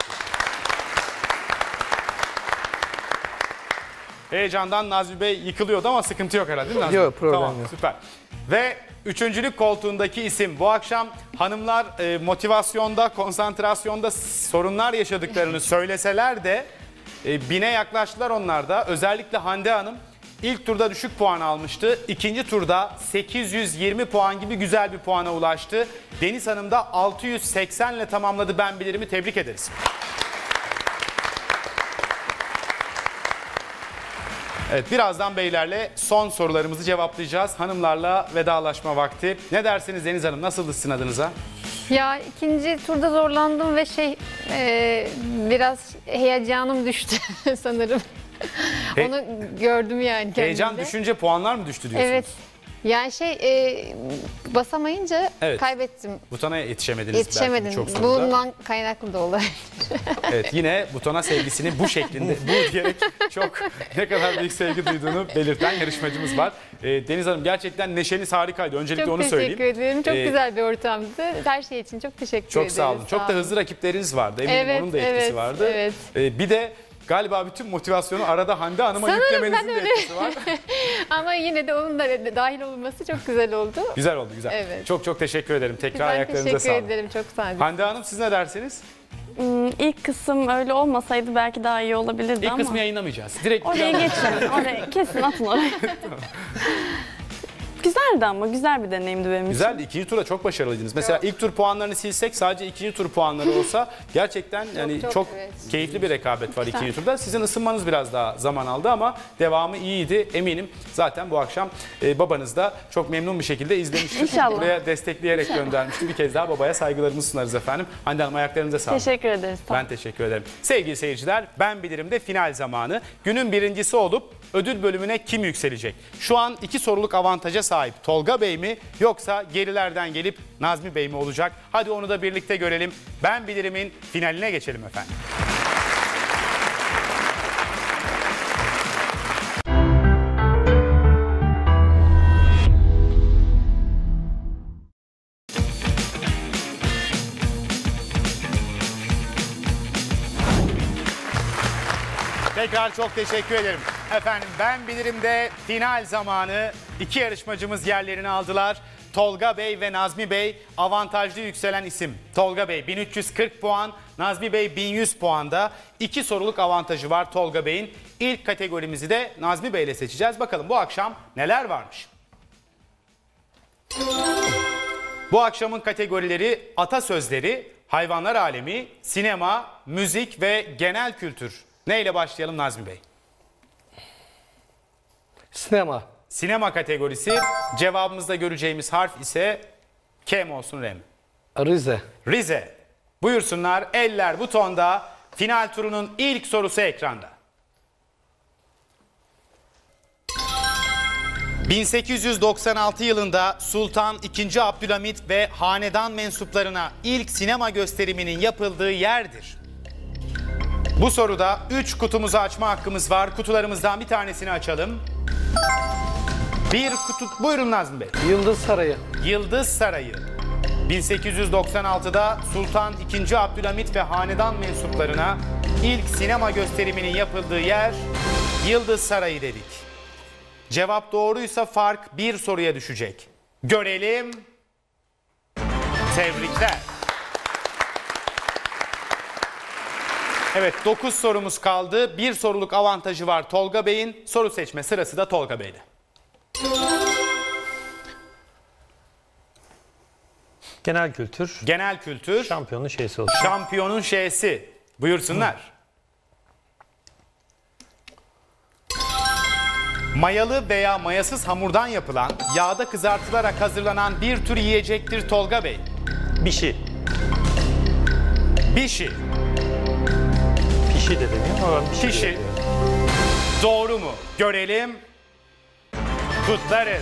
Heyecandan Nazmi Bey yıkılıyordu ama sıkıntı yok herhalde değil mi Nazmi? Yok, problem Tamam, yok. süper. Ve üçüncülük koltuğundaki isim bu akşam hanımlar motivasyonda, konsantrasyonda sorunlar yaşadıklarını söyleseler de 1000'e yaklaştılar onlar da. Özellikle Hande Hanım ilk turda düşük puan almıştı. İkinci turda 820 puan gibi güzel bir puana ulaştı. Deniz Hanım da 680 ile tamamladı Ben Bilir'imi. Tebrik ederiz. Evet, birazdan beylerle son sorularımızı cevaplayacağız. Hanımlarla vedalaşma vakti. Ne dersiniz Deniz Hanım? Nasıldı sizin adınıza? Ya ikinci turda zorlandım ve biraz heyecanım düştü sanırım. Onu gördüm yani kendimde. Heyecan düşünce puanlar mı düştü diyorsunuz? Evet. Yani basamayınca kaybettim. Butona yetişemediniz. Yetişemedim. Belki birçok soruda. Bundan kaynaklı da olabilir. Evet, yine butona sevgisini bu şeklinde, bu diyerek çok ne kadar büyük sevgi duyduğunu belirten yarışmacımız var. Deniz Hanım gerçekten neşeniz harikaydı. Öncelikle onu söyleyeyim. Çok teşekkür ederim. Çok güzel bir ortamdı. Her şey için çok teşekkür ederim. Çok sağ olun. Çok da hızlı rakipleriniz vardı. Eminim onun da etkisi vardı. Evet. Bir de galiba bütün motivasyonu arada Hande Hanım'a yüklemenizin de etkisi var. Ama yine de onun da dahil olması çok güzel oldu. Güzel oldu, güzel. Evet. Çok teşekkür ederim. Tekrar Ben ayaklarınıza teşekkür sağlık. ederim. Çok sağ olun. Hande Hanım siz ne dersiniz? İlk kısım öyle olmasaydı belki daha iyi olabilirdi İlk ama. kısmı yayınlamayacağız. Direkt Oraya geçin. Oraya kesin atın oraya. Güzeldi ama güzel bir deneyimdi benim için. Güzeldi. İkinci tura çok başarılıydınız. Mesela ilk tur puanlarını silsek sadece ikinci tur puanları olsa gerçekten yani çok keyifli bir rekabet var ikinci turda. Sizin ısınmanız biraz daha zaman aldı ama devamı iyiydi. Eminim zaten bu akşam babanız da çok memnun bir şekilde izlemiştir. İnşallah. Buraya destekleyerek göndermişti. Bir kez daha babaya saygılarımızı sunarız efendim. Hande Hanım ayaklarınıza sağlık. Teşekkür ederiz. Ben teşekkür ederim. Sevgili seyirciler, Ben Bilir'im de final zamanı. Günün birincisi olup ödül bölümüne kim yükselecek? Şu an 2 soruluk avantaja sahip Tolga Bey mi yoksa gerilerden gelip Nazmi Bey mi olacak? Hadi onu da birlikte görelim. Ben Bilir'imin finaline geçelim efendim. Tekrar çok teşekkür ederim. Efendim Ben Bilir'im de final zamanı. 2 yarışmacımız yerlerini aldılar. Tolga Bey ve Nazmi Bey avantajlı yükselen isim. Tolga Bey 1340 puan, Nazmi Bey 1100 puanda. 2 soruluk avantajı var Tolga Bey'in. İlk kategorimizi de Nazmi Bey ile seçeceğiz. Bakalım bu akşam neler varmış? Bu akşamın kategorileri atasözleri, hayvanlar alemi, sinema, müzik ve genel kültür. Neyle başlayalım Nazmi Bey? Sinema. Sinema kategorisi. Cevabımızda göreceğimiz harf ise K mi olsun R mi? Rize. Rize. Buyursunlar, eller butonda. Final turunun ilk sorusu ekranda. 1896 yılında Sultan II. Abdülhamit ve hanedan mensuplarına ilk sinema gösteriminin yapıldığı yerdir. Bu soruda 3 kutumuzu açma hakkımız var. Kutularımızdan bir tanesini açalım. Bir kutu... Buyurun Nazmi Bey. Yıldız Sarayı. Yıldız Sarayı. 1896'da Sultan II. Abdülhamit ve hanedan mensuplarına ilk sinema gösteriminin yapıldığı yer Yıldız Sarayı dedik. Cevap doğruysa fark bir soruya düşecek. Görelim. Tebrikler. Evet 9 sorumuz kaldı. Bir soruluk avantajı var Tolga Bey'in. Soru seçme sırası da Tolga Bey'de. Genel kültür. Genel kültür. Şampiyonun şeysi olsun. Şampiyonun şeysi. Buyursunlar. Mayalı veya mayasız hamurdan yapılan, yağda kızartılarak hazırlanan bir tür yiyecektir Tolga Bey. Bişi. Bişi. Pişi de deniyor ama ben bişi Pişi. diyorum. Doğru mu? Görelim. Kutlarız.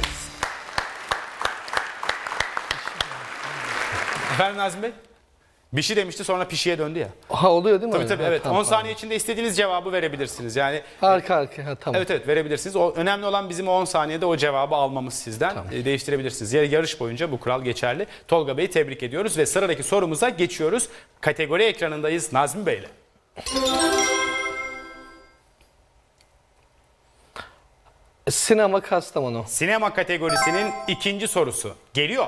Efendim Nazım Bey? Bişi demişti sonra pişiye döndü ya. Ha oluyor değil mi? Tabii öyle? tabii Ha, evet. tamam, 10 saniye içinde istediğiniz cevabı verebilirsiniz. Yani Harika. Ha, tamam. evet verebilirsiniz. O önemli olan bizim 10 saniyede o cevabı almamız sizden. Değiştirebilirsiniz. Yarış boyunca bu kural geçerli. Tolga Bey'i tebrik ediyoruz ve sıradaki sorumuza geçiyoruz. Kategori ekranındayız Nazmi Bey'le. Sinema Kastamonu. Sinema kategorisinin ikinci sorusu geliyor.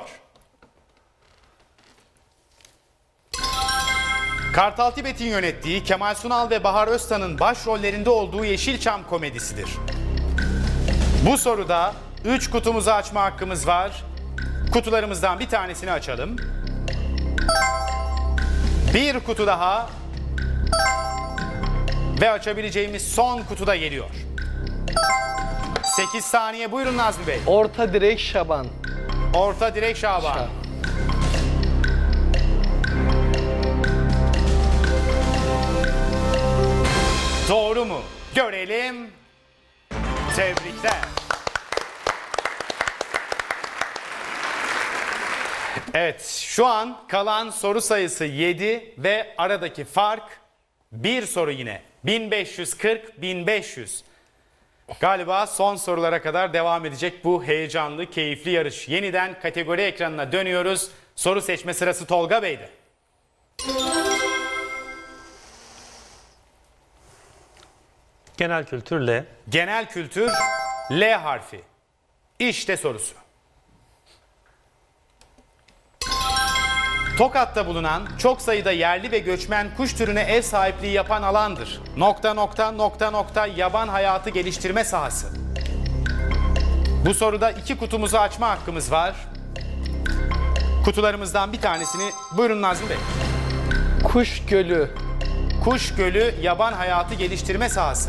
Kartal Tibet'in yönettiği Kemal Sunal ve Bahar Öztan'ın başrollerinde olduğu Yeşilçam komedisidir. Bu soruda 3 kutumuzu açma hakkımız var. Kutularımızdan bir tanesini açalım. Bir kutu daha. Ve açabileceğimiz son kutuda geliyor. 8 saniye buyurun Nazmi Bey. Orta direk Şaban. Orta direk Şaban. Doğru mu? Görelim. Tebrikler. Evet, şu an kalan soru sayısı 7 ve aradaki fark bir soru yine. 1540-1500. Galiba son sorulara kadar devam edecek bu heyecanlı, keyifli yarış. Yeniden kategori ekranına dönüyoruz. Soru seçme sırası Tolga Bey'de. Genel kültür L. Genel kültür L harfi. İşte sorusu. Tokat'ta bulunan çok sayıda yerli ve göçmen kuş türüne ev sahipliği yapan alandır. ... yaban hayatı geliştirme sahası. Bu soruda 2 kutumuzu açma hakkımız var. Kutularımızdan bir tanesini buyurun Nazım Bey. Kuş Gölü. Kuş Gölü yaban hayatı geliştirme sahası.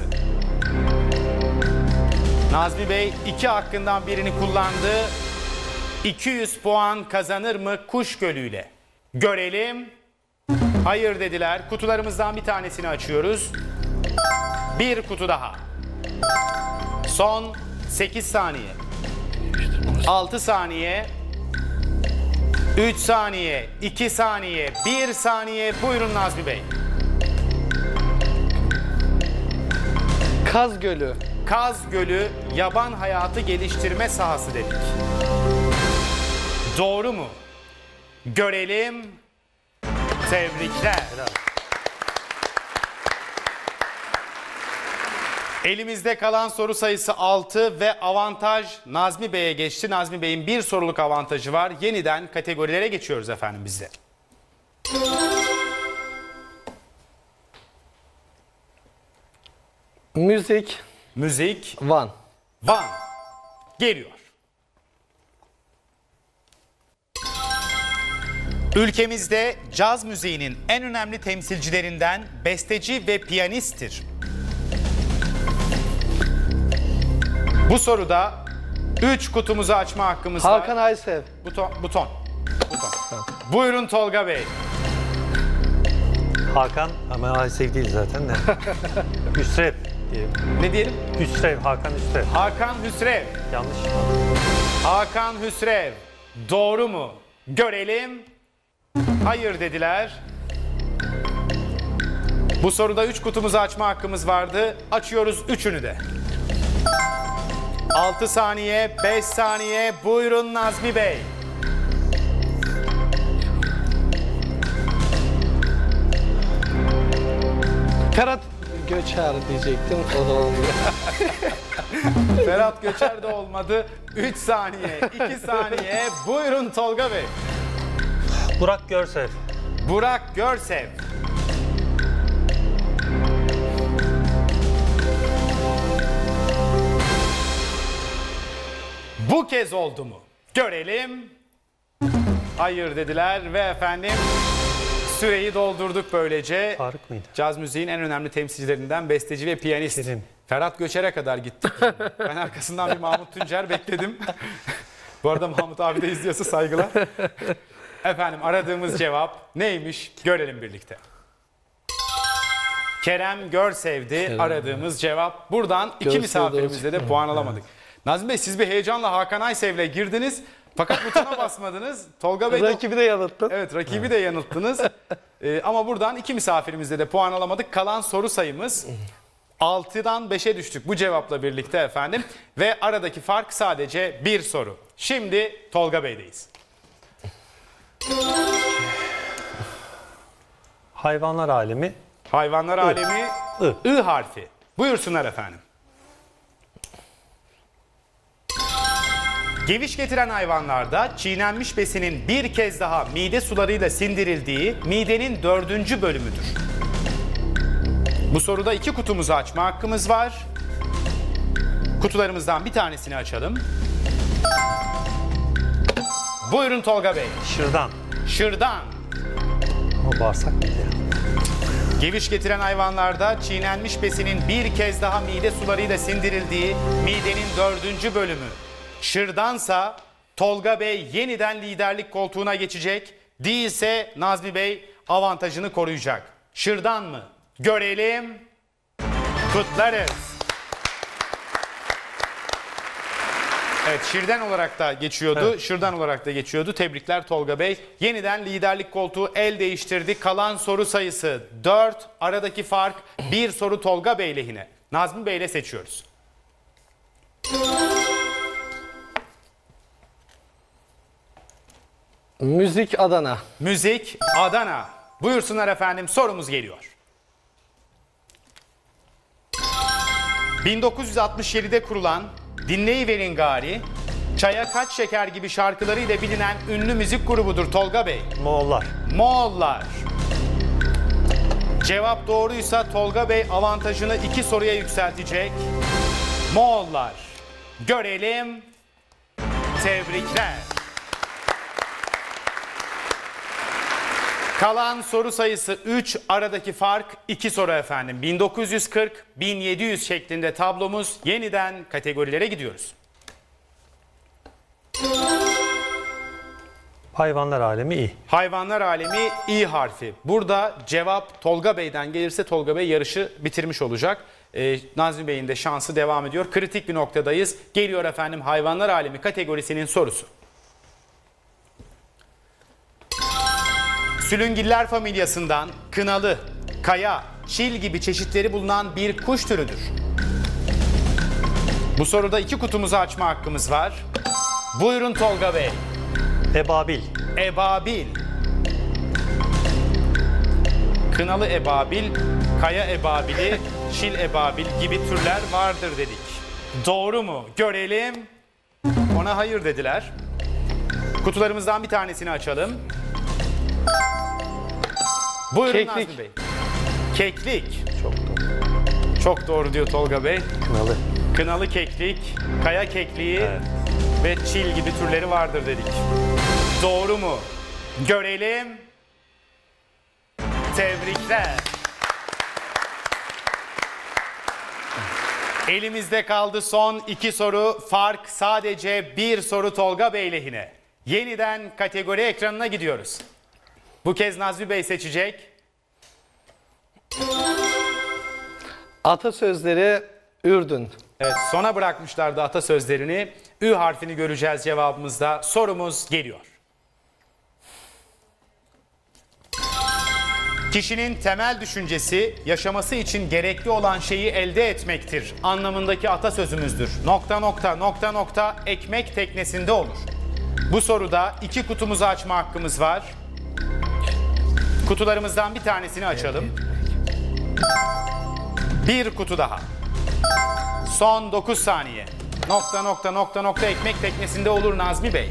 Nazmi Bey 2 hakkından birini kullandı. 200 puan kazanır mı Kuş Gölü ile? Görelim. Hayır dediler. Kutularımızdan bir tanesini açıyoruz. Bir kutu daha. Son 8 saniye. 6 saniye. 3 saniye. 2 saniye. 1 saniye. Buyurun Nazmi Bey. Kaz Gölü. Kaz Gölü yaban hayatı geliştirme sahası dedik. Doğru mu? Görelim. Tebrikler. Elimizde kalan soru sayısı 6 ve avantaj Nazmi Bey'e geçti. Nazmi Bey'in bir soruluk avantajı var. Yeniden kategorilere geçiyoruz efendim biz de. Müzik. Müzik Van. Van geliyor. Ülkemizde caz müziğinin en önemli temsilcilerinden besteci ve piyanisttir. Bu soruda 3 kutumuzu açma hakkımız var. Hakan Aysev. Buton. Buyurun Tolga Bey. Hakan ama Aysev değil zaten de. Hüsrev diyelim. Ne diyelim? Hüsrev, Hakan Hüsrev. Hakan Hüsrev. Yanlış. Hakan Hüsrev. Doğru mu? Görelim. Hayır dediler. Bu soruda 3 kutumuzu açma hakkımız vardı. Açıyoruz 3'ünü de. 6 saniye, 5 saniye. Buyurun Nazmi Bey. Ferhat Göçer diyecektim. O da olmuyor. Ferhat Göçer de olmadı. 3 saniye, 2 saniye. Buyurun Tolga Bey. Burak Görsev. Burak Görsev. kez oldu mu? Görelim. Hayır dediler ve efendim süreyi doldurduk böylece. Faruk muydu? Caz müziğin en önemli temsilcilerinden besteci ve piyanist. Kerim. Ferhat Göçer'e kadar gittik. Ben arkasından bir Mahmut Tuncer bekledim. Bu arada Mahmut abi de izliyorsa saygılar. Efendim aradığımız cevap neymiş? Görelim birlikte. Kerem Görsev'di aradığımız cevap. Buradan iki Görsev'de misafirimizle de puan alamadık. Nazmi Bey siz bir heyecanla Hakan Aysev'le girdiniz. Fakat butona basmadınız. Tolga Bey de... Rakibi de yanılttın. Evet rakibi de yanılttınız. Ama buradan iki misafirimizle de puan alamadık. Kalan soru sayımız 6'dan 5'e düştük bu cevapla birlikte efendim. Ve aradaki fark sadece bir soru. Şimdi Tolga Bey'deyiz. Hayvanlar alemi. Hayvanlar alemi I. I harfi. Buyursunlar efendim. Geviş getiren hayvanlarda çiğnenmiş besinin bir kez daha mide sularıyla sindirildiği midenin 4. bölümüdür. Bu soruda 2 kutumuzu açma hakkımız var. Kutularımızdan bir tanesini açalım. Buyurun Tolga Bey. Şırdan. Şırdan. O bağırsak mıydı ya? Geviş getiren hayvanlarda çiğnenmiş besinin bir kez daha mide sularıyla sindirildiği midenin 4. bölümü. Şırdansa Tolga Bey yeniden liderlik koltuğuna geçecek. Değilse Nazmi Bey avantajını koruyacak. Şırdan mı? Görelim. Kutlarız. Evet şırdan olarak da geçiyordu. Evet. Şırdan olarak da geçiyordu. Tebrikler Tolga Bey. Yeniden liderlik koltuğu el değiştirdi. Kalan soru sayısı 4. Aradaki fark 1 soru Tolga Bey lehine. Nazmi Bey ile seçiyoruz. Müzik Adana. Müzik Adana. Buyursunlar efendim sorumuz geliyor. 1967'de kurulan Dinleyiverin Gari, Çaya Kaç Şeker gibi şarkılarıyla bilinen ünlü müzik grubudur Tolga Bey. Moğollar. Moğollar. Cevap doğruysa Tolga Bey avantajını 2 soruya yükseltecek. Moğollar. Görelim. Tebrikler. Kalan soru sayısı 3, aradaki fark 2 soru efendim. 1940-1700 şeklinde tablomuz. Yeniden kategorilere gidiyoruz. Hayvanlar alemi I. Hayvanlar alemi İ harfi. Burada cevap Tolga Bey'den gelirse Tolga Bey yarışı bitirmiş olacak. Nazmi Bey'in de şansı devam ediyor. Kritik bir noktadayız. Geliyor efendim hayvanlar alemi kategorisinin sorusu. Sülüngiller familyasından kınalı, kaya, çil gibi çeşitleri bulunan bir kuş türüdür. Bu soruda 2 kutumuzu açma hakkımız var. Buyurun Tolga Bey. Ebabil. Ebabil. Kınalı ebabil, kaya ebabili, çil ebabil gibi türler vardır dedik. Doğru mu? Görelim. Ona hayır dediler. Kutularımızdan bir tanesini açalım. Buyurun Keklik. Nazmi Bey. Keklik. Çok doğru diyor Tolga Bey. Kınalı. Kınalı keklik, kaya kekliği ve çil gibi türleri vardır dedik. Doğru mu? Görelim. Tebrikler. Elimizde kaldı son 2 soru. Fark sadece 1 soru Tolga Bey lehine. Yeniden kategori ekranına gidiyoruz. Bu kez Nazmi Bey seçecek. Atasözleri Ürdün. Evet, sona bırakmışlardı atasözlerini. Ü harfini göreceğiz cevabımızda. Sorumuz geliyor. Kişinin temel düşüncesi yaşaması için gerekli olan şeyi elde etmektir anlamındaki atasözümüzdür. Nokta nokta nokta nokta ekmek teknesinde olur. Bu soruda 2 kutumuzu açma hakkımız var. Kutularımızdan bir tanesini açalım. Bir kutu daha. Son 9 saniye. Nokta nokta nokta nokta ekmek teknesinde olur Nazmi Bey.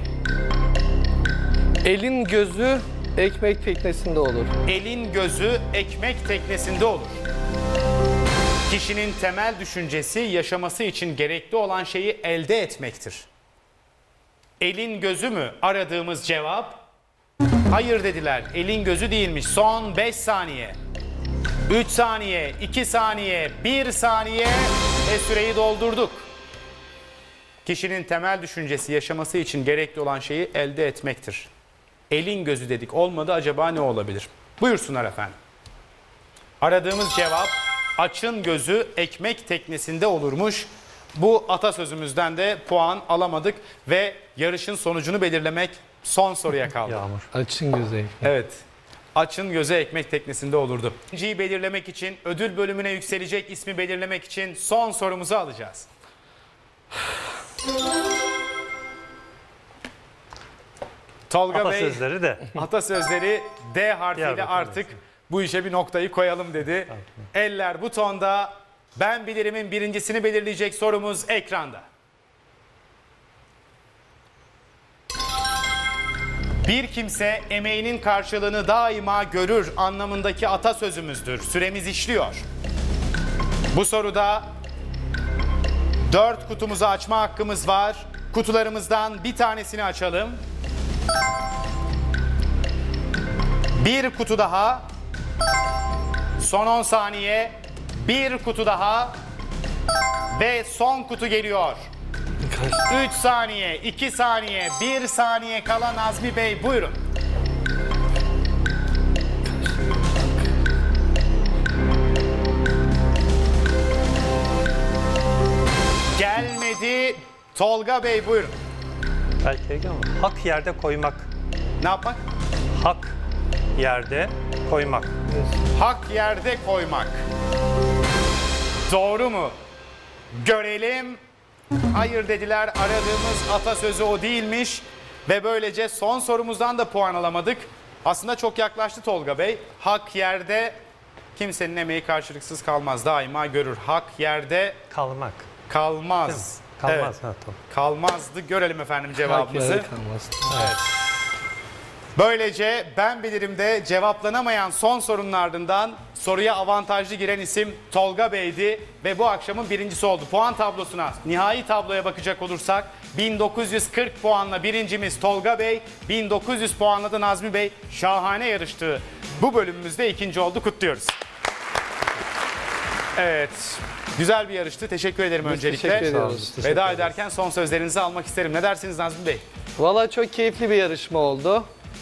Elin gözü ekmek teknesinde olur. Elin gözü ekmek teknesinde olur. Kişinin temel düşüncesi yaşaması için gerekli olan şeyi elde etmektir. elin gözü mü aradığımız cevap? Hayır dediler. Elin gözü değilmiş. Son 5 saniye. 3 saniye, 2 saniye, 1 saniye ve süreyi doldurduk. Kişinin temel düşüncesi yaşaması için gerekli olan şeyi elde etmektir. Elin gözü dedik. Olmadı, acaba ne olabilir? Buyursunlar efendim. Aradığımız cevap açın gözü ekmek teknesinde olurmuş. Bu atasözümüzden de puan alamadık ve yarışın sonucunu belirlemek son soruya kaldı. Yağmur. Açın gözü. Evet. Açın gözü ekmek teknesinde olurdu. İkinciyi belirlemek için, ödül bölümüne yükselecek ismi belirlemek için son sorumuzu alacağız. Tolga Bey, Atasözleri de. atasözleri D harfiyle Diyarbakır artık bu işe bir noktayı koyalım dedi. Eller butonda. Ben bilirimin birincisini belirleyecek sorumuz ekranda. Bir kimse emeğinin karşılığını daima görür anlamındaki atasözümüzdür. Süremiz işliyor. Bu soruda 4 kutumuzu açma hakkımız var. Kutularımızdan bir tanesini açalım. Bir kutu daha. Son 10 saniye. Bir kutu daha. Ve son kutu geliyor. 3 saniye, 2 saniye, 1 saniye kala Nazmi Bey buyurun. Gelmedi. Tolga Bey buyurun. Belki ama hak yerde koymak. Ne yapmak? Hak yerde koymak. Hak yerde koymak. Doğru mu? Görelim. Hayır dediler. Aradığımız atasözü o değilmiş. Ve böylece son sorumuzdan da puan alamadık. Aslında çok yaklaştı Tolga Bey. Hak yerde kimsenin emeği karşılıksız kalmaz. Daima görür. Hak yerde Kalmak. kalmaz. Kalmaz. Evet. Ha, tamam. Kalmazdı. Görelim efendim Hak cevabımızı. yerde kalmaz. Böylece ben bilirim de cevaplanamayan son sorunun ardından soruya avantajlı giren isim Tolga Bey'di ve bu akşamın birincisi oldu. Puan tablosuna, nihai tabloya bakacak olursak 1940 puanla birincimiz Tolga Bey, 1900 puanla da Nazmi Bey şahane yarıştığı bu bölümümüzde ikinci oldu. Kutluyoruz. Evet, güzel bir yarıştı. Teşekkür ederim öncelikle. teşekkür ediyoruz. Veda ederken son sözlerinizi almak isterim. Ne dersiniz Nazmi Bey? Valla çok keyifli bir yarışma oldu.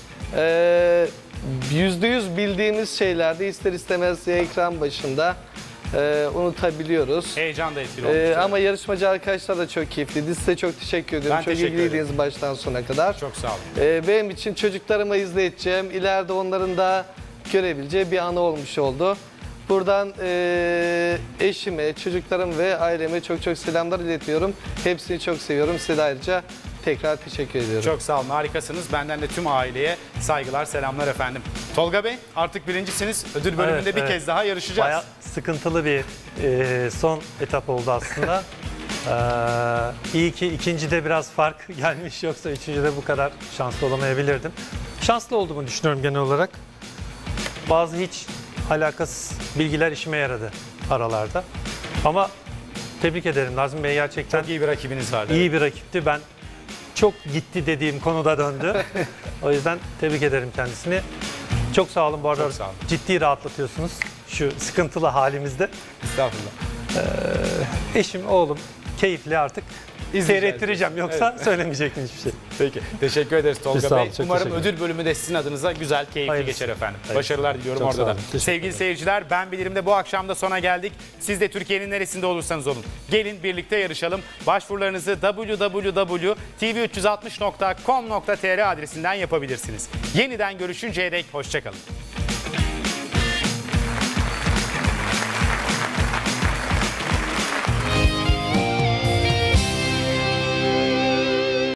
%100 bildiğimiz şeylerde ister istemez ekran başında unutabiliyoruz. Heyecan da etkili olmuştur. Ama yarışmacı arkadaşlar da çok keyifliydi. Size çok teşekkür ediyorum. Ben çok teşekkür ilgiliydiniz baştan sona kadar. Çok sağ olun. Benim için çocuklarıma izleteceğim. İleride onların da görebileceği bir anı olmuş oldu. Buradan eşime, çocuklarım ve aileme çok çok selamlar iletiyorum. Hepsini çok seviyorum. Size de ayrıca tekrar teşekkür ediyorum. Çok sağ olun, harikasınız. Benden de tüm aileye saygılar, selamlar efendim. Tolga Bey, artık birincisiniz. Ödül bölümünde Evet, bir evet. kez daha yarışacağız. Bayağı sıkıntılı bir son etap oldu aslında. İyi ki ikincide biraz fark gelmiş, yoksa üçüncüde bu kadar şanslı olamayabilirdim. Şanslı olduğumu düşünüyorum genel olarak. Bazı hiç alakasız bilgiler işime yaradı aralarda. Ama tebrik ederim Nazmi Bey, gerçekten Çok iyi bir rakibiniz vardı. iyi bir rakipti. Ben çok gitti dediğim konuda döndü. O yüzden tebrik ederim kendisini. Çok sağ olun bu arada. Çok sağ olun. Ciddi rahatlatıyorsunuz şu sıkıntılı halimizde. Estağfurullah. Eşim, oğlum keyifli artık seyrettireceğim. Yoksa söylemeyecektim hiçbir şey. Peki, teşekkür ederiz Tolga Sağ olun, Bey. çok Umarım teşekkür ödül bölümü de sizin adınıza güzel, keyifli Hayırlısı. geçer efendim. Hayırlısı. Başarılar diliyorum Çok orada sağ da. olun, teşekkür Sevgili ederim. seyirciler, Ben Bilirim'de bu akşam da sona geldik. Siz de Türkiye'nin neresinde olursanız olun. Gelin birlikte yarışalım. Başvurularınızı www.tv360.com.tr adresinden yapabilirsiniz. Yeniden görüşünceye dek hoşça kalın.